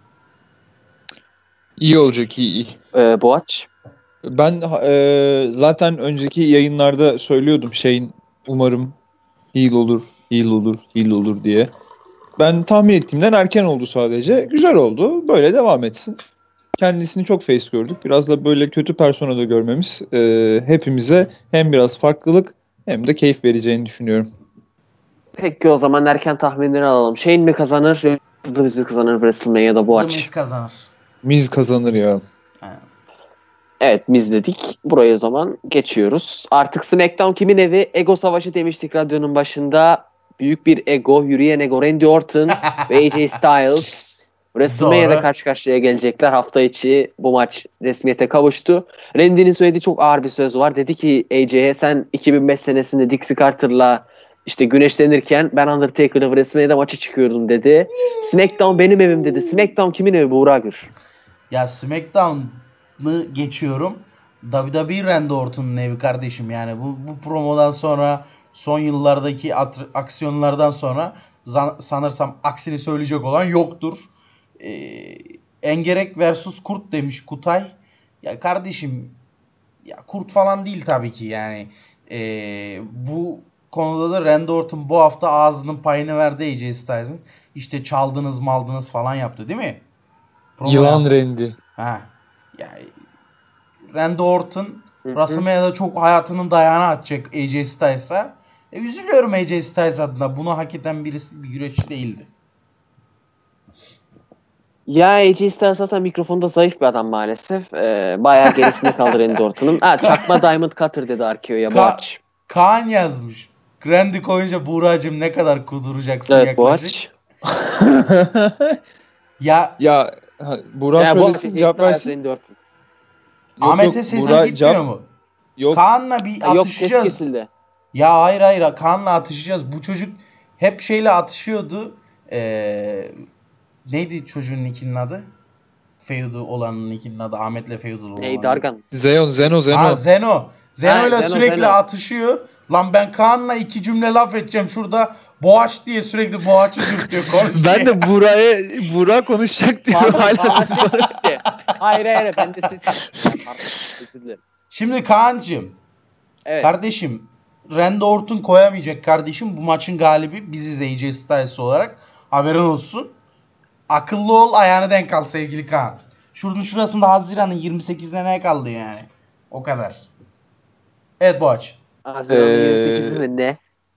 İyi olacak, iyi iyi. Ee, Boğaç. Ben e, zaten önceki yayınlarda söylüyordum şeyin umarım heel olur, heel olur, heel olur diye. Ben tahmin ettiğimden erken oldu sadece. Güzel oldu. Böyle devam etsin. Kendisini çok face gördük. Biraz da böyle kötü persona da görmemiz e, hepimize hem biraz farklılık hem de keyif vereceğini düşünüyorum. Peki o zaman erken tahminleri alalım. Shane mi kazanır? Yoksa Miz mi kazanır WrestleMania'da Boğaç? Miz kazanır. Miz kazanır ya. Aynen. Evet, Miz dedik. Buraya o zaman geçiyoruz. Artık SmackDown kimin evi? Ego savaşı demiştik radyonun başında. Büyük bir ego, yürüyen ego. Randy Orton ve A J Styles WrestleMania'da Doğru. karşı karşıya gelecekler. Hafta içi bu maç resmiyete kavuştu. Randy'nin söylediği çok ağır bir söz var. Dedi ki A J'ye sen iki bin beş senesinde Dixie Carter'la işte güneşlenirken ben Undertaker'la WrestleMania'da maça çıkıyordum dedi. SmackDown benim evim dedi. SmackDown kimin evi Buğra Gür? Ya SmackDown'ı geçiyorum. W W E Randy Orton'un evi kardeşim, yani bu, bu promodan sonra son yıllardaki at- aksiyonlardan sonra zan- sanırsam aksini söyleyecek olan yoktur. Ee, Engerek versus Kurt demiş Kutay. Ya kardeşim, ya Kurt falan değil tabii ki yani. Ee, bu konuda da Randy Orton bu hafta ağzının payını verdi A J Styles'ın. İşte çaldınız maldınız falan yaptı değil mi? Promo Yılan yaptı. Randy. Ha. Yani Randy Orton WrestleMania'da çok hayatının dayağını atacak A J Styles'a. E, üzülüyorum A J Styles adına. Bunu hak eden birisi bir güreşçi değildi. Ya A J Styles zaten mikrofonda zayıf bir adam maalesef. Ee, bayağı gerisinde kaldı Randy Orton'un. Ha, çakma Diamond Cutter dedi Arkeo'ya Ka- Boğaç. Kaan yazmış. Randy koyunca Buğra'cığım ne kadar kuduracaksın Evet yaklaşık. Boğaç. Ya Ya ha, Burak Ya Boğaç, söylesin A J cevap Styles, versin. Randy Orton. Yok, Ahmet'e yok, sesin Burak gitmiyor cevap- mu? Yok. Kaan'la bir Ha, yok ses atışacağız. kesildi. Ya hayır hayır Kaan'la atışacağız. Bu çocuk hep şeyle atışıyordu. Ee, neydi çocuğun nickinin adı? Feudu olanın nickinin adı. Ahmet'le Feudu olan. Ney Dargan. Zeon, Zeno, Zeno. Ha Zeno. Zeno'yla Ha, Zeno, sürekli Zeno. atışıyor. Lan ben Kaan'la iki cümle laf edeceğim. Şurada Boğaç diye sürekli Boğaç'ı dürtüyor. Konuş Ben diye. de Burak'a Burak konuşacak diyorum Pardon, hala. Boğaç gitti. Hayır hayır ben de ses Pardon, özür dilerim. Şimdi Kaan'cığım. Evet. Kardeşim Randy Orton koyamayacak kardeşim. Bu maçın galibi biziz A J Styles olarak. Haberin olsun. Akıllı ol, ayağını denk al sevgili Kaan. Şunun şurasında Haziran'ın yirmi sekizine ne kaldı yani? O kadar. Evet Boğaç. Haziran'ın Ee, yirmi sekizi mi ne?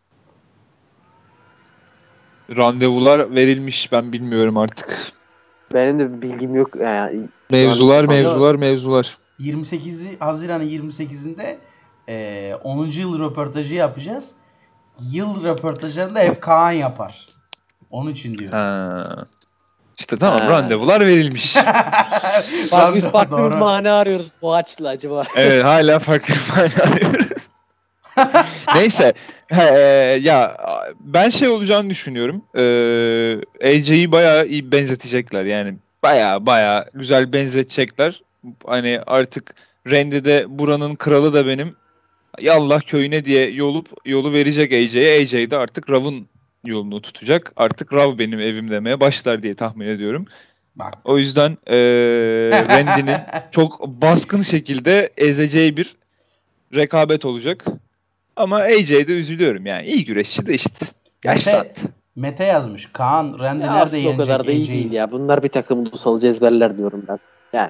Randevular verilmiş, ben bilmiyorum artık. Benim de bir bilgim yok. Yani, Mevzular, Şu an- mevzular, mevzular. yirmi sekizi Haziran'ın yirmi sekizinde e, onuncu yıl röportajı yapacağız. Yıl röportajlarını da hep Kaan yapar. Onun için diyor. Ha. İşte tamam, Ha. randevular verilmiş. Bak biz farklı bir Doğru. mane arıyoruz Boğaç'la acaba. Evet, hala farklı bir mana arıyoruz. Neyse. He, e, ya ben şey olacağını düşünüyorum. Ee, A J'yi bayağı iyi benzetecekler. Yani bayağı bayağı güzel benzetecekler. Hani artık Randy'de buranın kralı da benim. Yallah köyüne diye yolup yolu verecek A J'ye. A J de artık Rav'ın yolunu tutacak. Artık Rav benim evim demeye başlar diye tahmin ediyorum. Bak. O yüzden ee, Randy'nin çok baskın şekilde ezeceği bir rekabet olacak. Ama A J'de üzülüyorum yani. İyi güreşçi de işte. Yaş Mete, sattı. Mete yazmış. Kaan Randy Ya nerede aslında o yenecek kadar da iyi A J'yi? değil ya. Bunlar bir takım ulusal cezberler diyorum ben. Yani.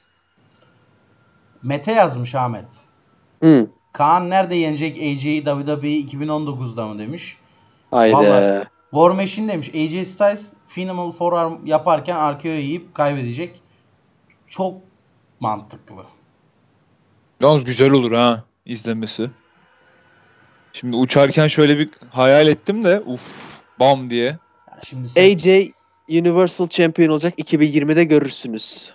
Mete yazmış Ahmet. Hı. Kaan nerede yenecek A J'yi W W E iki bin on dokuzda mı demiş. Haydi. Vallahi War Machine demiş. A J Styles Phenomenal Forearm yaparken R K O yiyip kaybedecek. Çok mantıklı. Yalnız güzel olur ha izlemesi. Şimdi uçarken şöyle bir hayal ettim de uf bam diye. Ya şimdi sen... A J Universal Champion olacak, iki bin yirmide görürsünüz.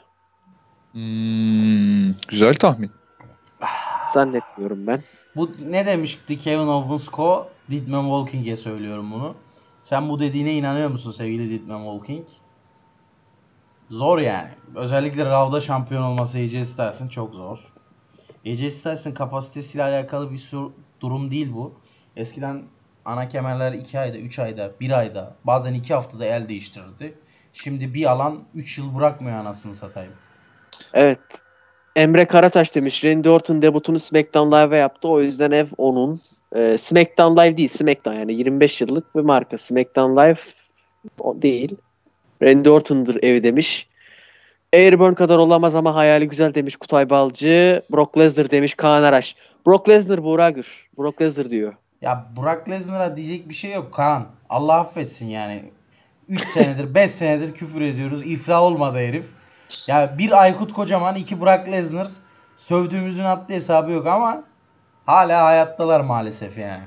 Hmm, güzel tahmin. Zannetmiyorum ben. Bu ne demişti Kevin Owens Co. Didman Walking'e söylüyorum bunu. Sen bu dediğine inanıyor musun sevgili Didman Walking? Zor yani. Özellikle Raw'da şampiyon olması A J Styles'ın çok zor. A J Styles'ın kapasitesiyle alakalı bir sur- durum değil bu. Eskiden ana kemerler iki ayda, üç ayda, bir ayda, bazen iki haftada el değiştirirdi. Şimdi bir alan üç yıl bırakmıyor anasını satayım. Evet. Emre Karataş demiş. Randy Orton debutunu SmackDown Live'e yaptı. O yüzden ev onun. Ee, SmackDown Live değil. SmackDown yani yirmi beş yıllık bir marka. SmackDown Live o değil. Randy Orton'dur evi demiş. Airburn kadar olamaz ama hayali güzel demiş Kutay Balcı. Brock Lesnar demiş Kaan Araş. Brock Lesnar Buğra Gür. Brock Lesnar diyor. Ya Brock Lesnar'a diyecek bir şey yok Kaan. Allah affetsin yani. üç senedir, beş senedir küfür ediyoruz. İflah olmadı herif. Ya bir Aykut Kocaman, iki Brock Lesnar. Sövdüğümüzün haddi hesabı yok ama hala hayattalar maalesef yani.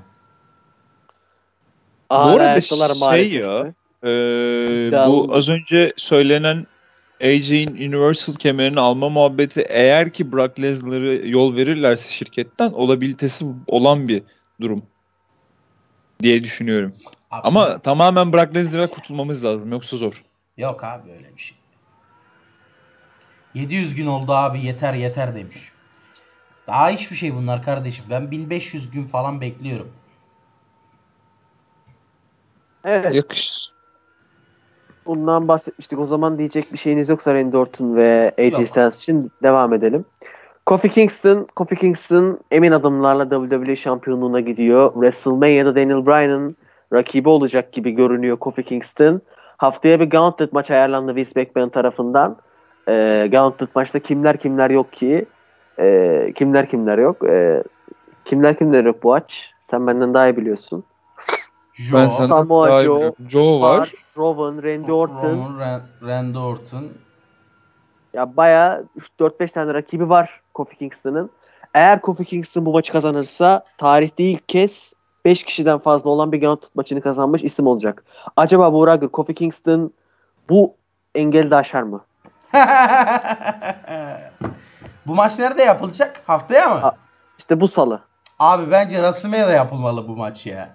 Bu Aa, arada hayattalar şey maalesef ya mi? e, İddialı bu mı? az önce söylenen A J'in Universal kemerini alma muhabbeti eğer ki Brock Lesnar'ı yol verirlerse şirketten olabilitesi olan bir durum diye düşünüyorum. Abi, Ama tamamen Brock Lesnar'a kurtulmamız lazım yoksa zor. yok abi öyle bir şey. yedi yüz gün oldu abi yeter yeter demiş. Daha hiçbir şey bunlar kardeşim. Ben bin beş yüz gün falan bekliyorum. Evet. Yakış. Bundan bahsetmiştik. O zaman diyecek bir şeyiniz yoksa Randy Orton ve A J Yok. Styles için devam edelim. Kofi Kingston, Kofi Kingston emin adımlarla W W E şampiyonluğuna gidiyor. WrestleMania'da Daniel Bryan'ın rakibi olacak gibi görünüyor Kofi Kingston. Haftaya bir Gauntlet maç ayarlandı Vince McMahon tarafından. Ee, Gauntlet maçta kimler kimler yok ki? Ee, kimler kimler yok? Ee, kimler kimler yok bu maç? Sen benden daha iyi biliyorsun. Joe, Ben senden Samoa daha iyi Joe biliyorum. Joe var. var. Rowan, Randy Orton. Roman, Ran- Randy Orton. Ya bayağı üç dört beş tane rakibi var Kofi Kingston'ın. Eğer Kofi Kingston bu maçı kazanırsa tarihte ilk kez beş kişiden fazla olan bir Gauntlet maçını kazanmış isim olacak. Acaba Buğra Gür, Kofi Kingston bu engeli de aşar mı? Bu maç nerede yapılacak? Haftaya mı? A- İşte bu salı. Abi bence WrestleMania'da yapılmalı bu maç ya.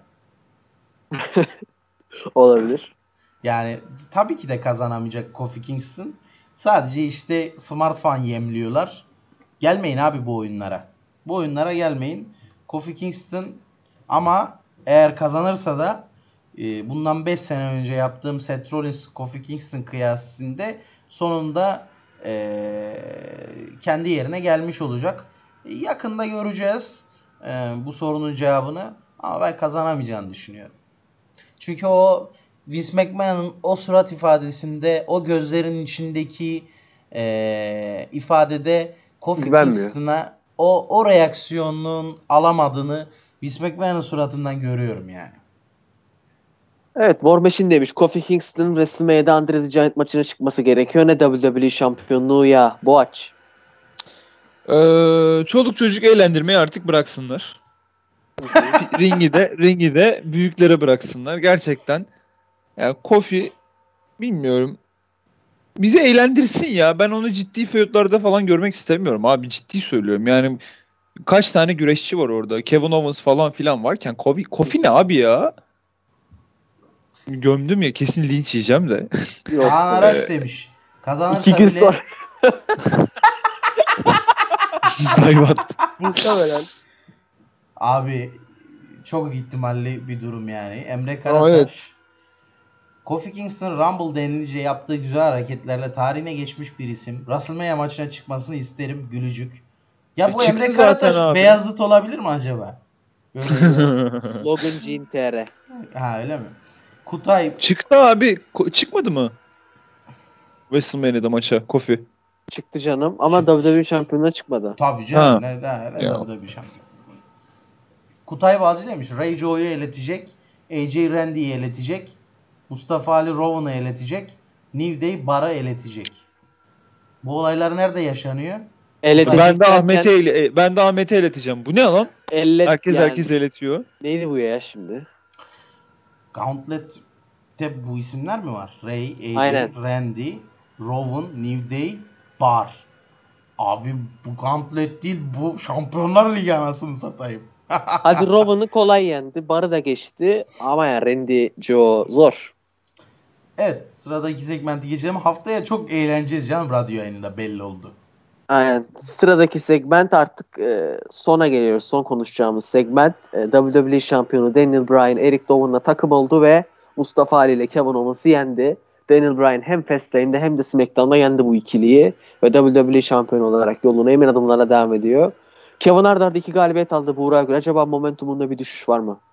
Olabilir. Yani tabii ki de kazanamayacak Kofi Kingston. Sadece işte smart fan yemliyorlar. Gelmeyin abi bu oyunlara. Bu oyunlara gelmeyin. Kofi Kingston ama eğer kazanırsa da e, bundan beş sene önce yaptığım Seth Rollins Kofi Kingston kıyasında sonunda e, kendi yerine gelmiş olacak. E, yakında göreceğiz e, bu sorunun cevabını ama ben kazanamayacağını düşünüyorum. Çünkü o Vince McMahon'ın o surat ifadesinde, o gözlerin içindeki e, ifadede Kofi Güvenmiyor. Kingston'a o o reaksiyonun alamadığını Vince McMahon'ın suratından görüyorum yani. Evet, War Machine demiş. Kofi Kingston WrestleMania'da Andre the Giant maçına çıkması gerekiyor. Ne W W E şampiyonluğu ya. Boğaç. Ee, çoluk çocuk eğlendirmeyi artık bıraksınlar. ringi de ringi de büyüklere bıraksınlar. Gerçekten. Yani Kofi bilmiyorum. Bizi eğlendirsin ya. Ben onu ciddi feudlarda falan görmek istemiyorum abi. Ciddi söylüyorum. Yani kaç tane güreşçi var orada. Kevin Owens falan filan varken Kofi, Kofi ne abi ya? Gömdüm ya. Kesin linç yiyeceğim de. Yok. Kaan tabii. Araş demiş. Kazanırsa İki gün bile sonra. Dayvat. Muhtemelen. abi çok ihtimalli bir durum yani. Emre Karataş. Aa, evet. Kofi Kingston Rumble denilince yaptığı güzel hareketlerle tarihine geçmiş bir isim. WrestleMania maçına çıkmasını isterim gülücük. Ya E, bu çıktı Emre zaten Karataş abi. Beyazıt olabilir mi acaba? Böyle Logan Jean T R. ha öyle mi? Kutay Çıktı abi. Ko- çıkmadı mı? WrestleMania'da maça Kofi. Çıktı canım ama Çıktı. W W E şampiyonluğuna çıkmadı. Tabii canım. Ha. Ne, ne, ne Ya. W W E şampiyon. Kutay Balcı demiş. Ray Joe'yu eletecek. A J Randy'yi eletecek. Mustafa Ali Rowan'ı eletecek. New Day Bar'a eletecek. Bu olaylar nerede yaşanıyor? Eletecek Ben de derken Ahmet'e ele- ben de Ahmet'e eleteceğim. Bu ne lan? ellet Herkes yani. herkes eletiyor. Neydi bu ya şimdi? Gauntlet'te bu isimler mi var? Ray, A J, Aynen. Randy, Rowan, New Day, Bar. Abi bu Gauntlet değil, bu Şampiyonlar Ligi anasını satayım. Hadi Rowan'ı kolay yendi. Bar'ı da geçti. Ama ya Randy Joe zor. Evet, sıradaki segmenti geçelim. Haftaya çok eğleneceğiz canım, radyo yayınında belli oldu. Aynen. Sıradaki segment artık e, sona geliyoruz. Son konuşacağımız segment. E, W W E şampiyonu Daniel Bryan Eric Rowan'la takım oldu ve Mustafa Ali ile Kevin Owens'ı yendi. Daniel Bryan hem Fastlane'de hem de SmackDown'da yendi bu ikiliyi. Ve W W E şampiyonu olarak yoluna emin adımlarla devam ediyor. Kevin arda arda iki galibiyet aldı Buğra Gül. Acaba momentumunda bir düşüş var mı?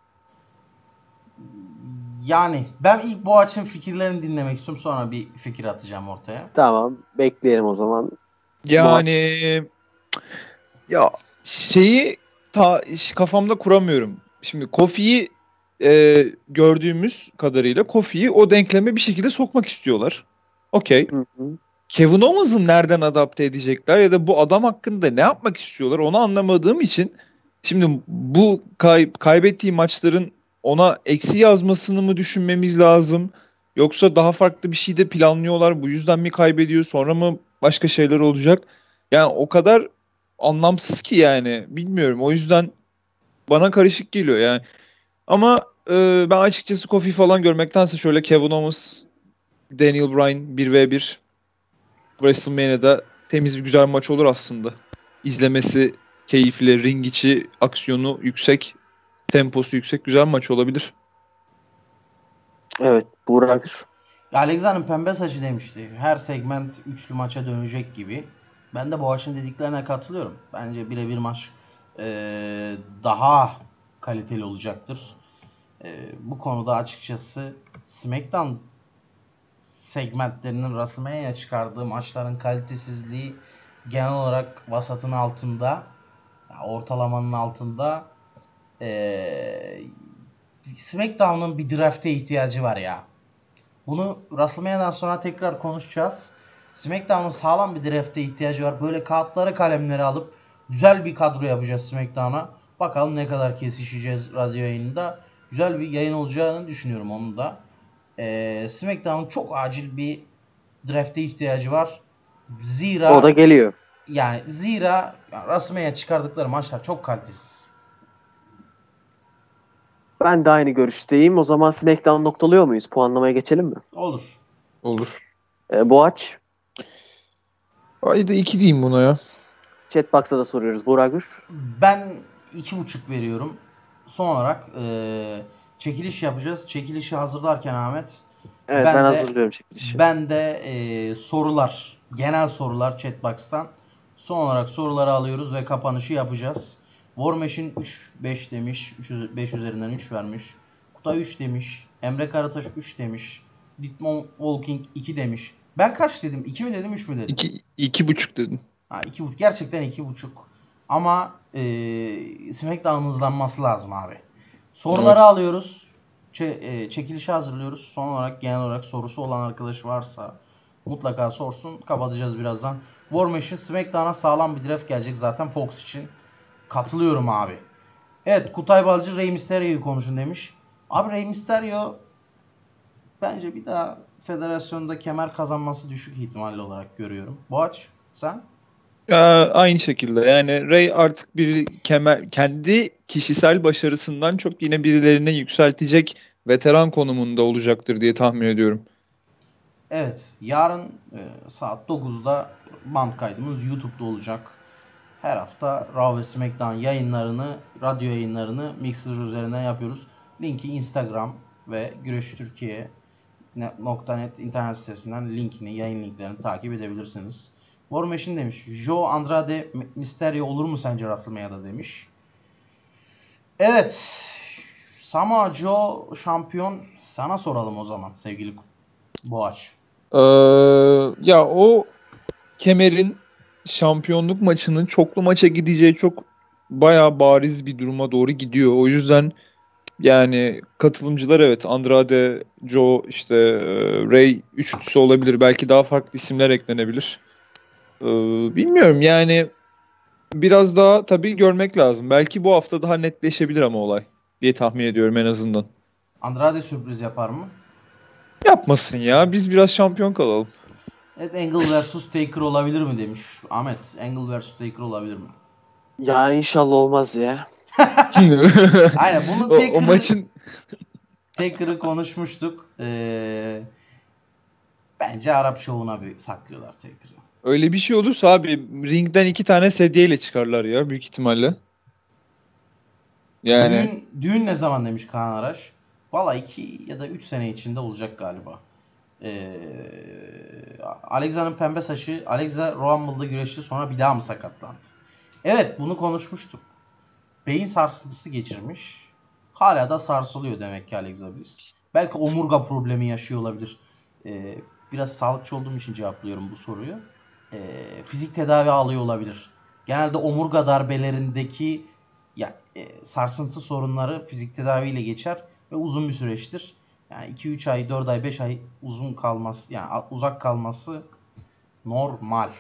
Yani ben ilk Boğaç'ın fikirlerini dinlemek istiyorum. Sonra bir fikir atacağım ortaya. Tamam. Bekleyelim o zaman. Yani ya şeyi ta kafamda kuramıyorum. Şimdi Kofi'yi e, gördüğümüz kadarıyla Kofi'yi o denkleme bir şekilde sokmak istiyorlar. Okey. Hı hı. Kevin Owens'ı nereden adapte edecekler ya da bu adam hakkında ne yapmak istiyorlar onu anlamadığım için şimdi bu kay- kaybettiği maçların ona eksi yazmasını mı düşünmemiz lazım? Yoksa daha farklı bir şey de planlıyorlar. Bu yüzden mi kaybediyor? Sonra mı başka şeyler olacak? Yani o kadar anlamsız ki yani. Bilmiyorum. O yüzden bana karışık geliyor yani. Ama e, ben açıkçası Kofi falan görmektense şöyle Kevin Owens, Daniel Bryan bir ve bir WrestleMania'da temiz bir güzel maç olur aslında. İzlemesi keyifli, ring içi aksiyonu yüksek, temposu yüksek güzel maç olabilir. Evet. Buğra Gül. Alexander'ın pembe saçı demişti. Her segment üçlü maça dönecek gibi. Ben de Boğaç'ın dediklerine katılıyorum. Bence birebir maç eee, daha kaliteli olacaktır. Eee, bu konuda açıkçası SmackDown segmentlerinin WrestleMania'ya çıkardığı maçların kalitesizliği genel olarak vasatın altında, ortalamanın altında. Eee SmackDown'un bir draft'e ihtiyacı var ya. Bunu WrestleMania'dan sonra tekrar konuşacağız. SmackDown'un sağlam bir draft'e ihtiyacı var. Böyle kağıtları kalemleri alıp güzel bir kadro yapacağız SmackDown'a. Bakalım ne kadar kesişeceğiz radyo yayınında. Güzel bir yayın olacağını düşünüyorum onun da. Ee, SmackDown'un çok acil bir draft'e ihtiyacı var. Zira O da geliyor. yani zira yani WrestleMania'ya çıkardıkları maçlar çok kalitesiz. Ben de aynı görüşteyim. O zaman SmackDown noktalıyor muyuz? Puanlamaya geçelim mi? Olur. Olur. Ee, Boğaç. Haydi iki diyeyim buna ya. Chatbox'a da soruyoruz. Buğra Gül. Ben iki buçuk veriyorum. Son olarak e, çekiliş yapacağız. Çekilişi hazırlarken Ahmet, Evet ben ben, de hazırlıyorum çekilişi. ben de e, sorular, genel sorular Chatbox'tan. Son olarak soruları alıyoruz ve kapanışı yapacağız. War Machine üç beş demiş. beş üzerinden üç vermiş. Kutay üç demiş. Emre Karataş üç demiş. Ditmon Walking iki demiş. Ben kaç dedim? iki mi dedim, üç mü dedim? İki, iki buçuk dedim. Ha, iki buçuk. Gerçekten iki buçuk. Ama e, SmackDown'un hızlanması lazım abi. Soruları Evet. alıyoruz. Ç- e, çekilişi hazırlıyoruz. Son olarak genel olarak sorusu olan arkadaş varsa mutlaka sorsun. Kapatacağız birazdan. War Machine SmackDown'a sağlam bir draft gelecek zaten Fox için. Katılıyorum abi. Evet, Kutay Balcı Rey Mysterio'yu konuşun demiş. Abi Rey Mysterio bence bir daha federasyonda kemer kazanması düşük ihtimalle olarak görüyorum. Boğaç sen? Ee, aynı şekilde yani Ray artık bir kemer kendi kişisel başarısından çok yine birilerine yükseltecek veteran konumunda olacaktır diye tahmin ediyorum. Evet, yarın e, saat dokuzda band kaydımız YouTube'da olacak. Her hafta Raw ve SmackDown yayınlarını, radyo yayınlarını Mixer üzerinden yapıyoruz. Linki Instagram ve Güreş Türkiye nokta net internet sitesinden linkini, yayın linklerini takip edebilirsiniz. War Machine demiş. Joe Andrade Mysterio olur mu sence WrestleMania'da demiş. Evet. Samoa Joe şampiyon. Sana soralım o zaman sevgili Boğaç. Ee, ya o kemerin şampiyonluk maçının çoklu maça gideceği çok bayağı bariz bir duruma doğru gidiyor. O yüzden yani katılımcılar evet Andrade, Joe, işte e, Ray üçlüsü olabilir. Belki daha farklı isimler eklenebilir. Ee, bilmiyorum yani biraz daha tabii görmek lazım. Belki bu hafta daha netleşebilir ama olay diye tahmin ediyorum en azından. Andrade sürpriz yapar mı? Yapmasın ya. Biz biraz şampiyon kalalım. Evet, Angle versus Taker olabilir mi demiş. Ahmet, Angle versus Taker olabilir mi? Ya inşallah olmaz ya. Aynen bunu o, Taker'ı o maçın Taker'ı konuşmuştuk. Ee, bence Arap Show'una bir saklıyorlar Taker'ı. öyle bir şey olursa abi ringden iki tane sedyeyle çıkarlar ya büyük ihtimalle. Yani Düğün, düğün ne zaman demiş Kaan Araş? Valla iki ya da üç sene içinde olacak galiba. Ee, Alexa'nın pembe saçı, Alexa Rumble'da güreşti, sonra bir daha mı sakatlandı? Evet, bunu konuşmuştuk. Beyin sarsıntısı geçirmiş. Hala da sarsılıyor demek ki Alexa Bliss. Belki omurga problemi yaşıyor olabilir. Ee, biraz sağlıkçı olduğum için cevaplıyorum bu soruyu. Ee, fizik tedavi alıyor olabilir. Genelde omurga darbelerindeki ya, e, sarsıntı sorunları fizik tedaviyle geçer ve uzun bir süreçtir. Yani iki üç ay, dört ay, beş ay uzun kalması, yani uzak kalması normal.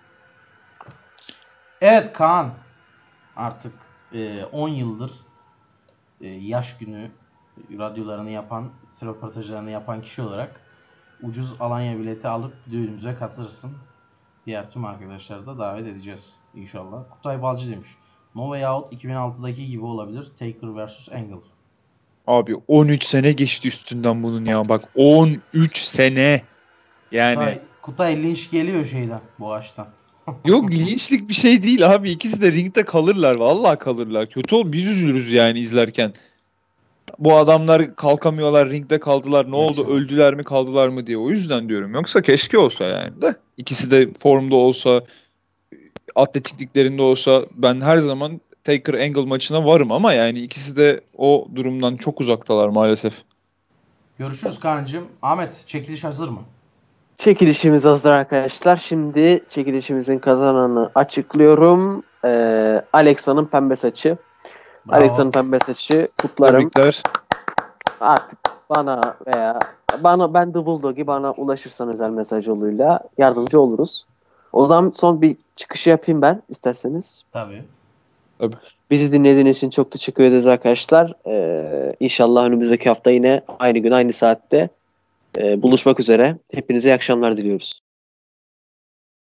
Evet Kaan, artık e, on yıldır e, yaş günü radyolarını yapan, röportajlarını yapan kişi olarak ucuz Alanya bileti alıp düğünümüze katılırsın. Diğer tüm arkadaşları da davet edeceğiz inşallah. Kutay Balcı demiş. No Way Out iki bin altıdaki gibi olabilir. Taker versus Angle. abi on üç sene geçti üstünden bunun ya. Bak on üç sene. Yani Kutay, Kutay linç geliyor şeyden, bu ağaçtan. yok linçlik bir şey değil abi. İkisi de ringde kalırlar. Vallahi kalırlar. Kötü ol biz üzülürüz yani izlerken. Bu adamlar kalkamıyorlar, ringde kaldılar. Ne oldu? Yaşamak. Öldüler mi, kaldılar mı diye. O yüzden diyorum. Yoksa keşke olsa yani de. İkisi de formda olsa, atletikliklerinde olsa ben her zaman Taker Angle maçına varım ama yani ikisi de o durumdan çok uzaktalar maalesef. Görüşürüz Kaan'cığım. Ahmet, çekiliş hazır mı? Çekilişimiz hazır arkadaşlar. Şimdi çekilişimizin kazananı açıklıyorum. Ee, Alexa'nın pembe saçı. Bravo. Alexa'nın pembe saçı kutlarım. Tebrikler. Artık bana veya bana ben The Bulldog'i bana ulaşırsan özel mesaj yoluyla yardımcı oluruz. O zaman son bir çıkışı yapayım ben isterseniz. Tabii. Bizi dinlediğiniz için çok teşekkür ederiz arkadaşlar. Ee, inşallah önümüzdeki hafta yine aynı gün aynı saatte e, buluşmak üzere. Hepinize iyi akşamlar diliyoruz.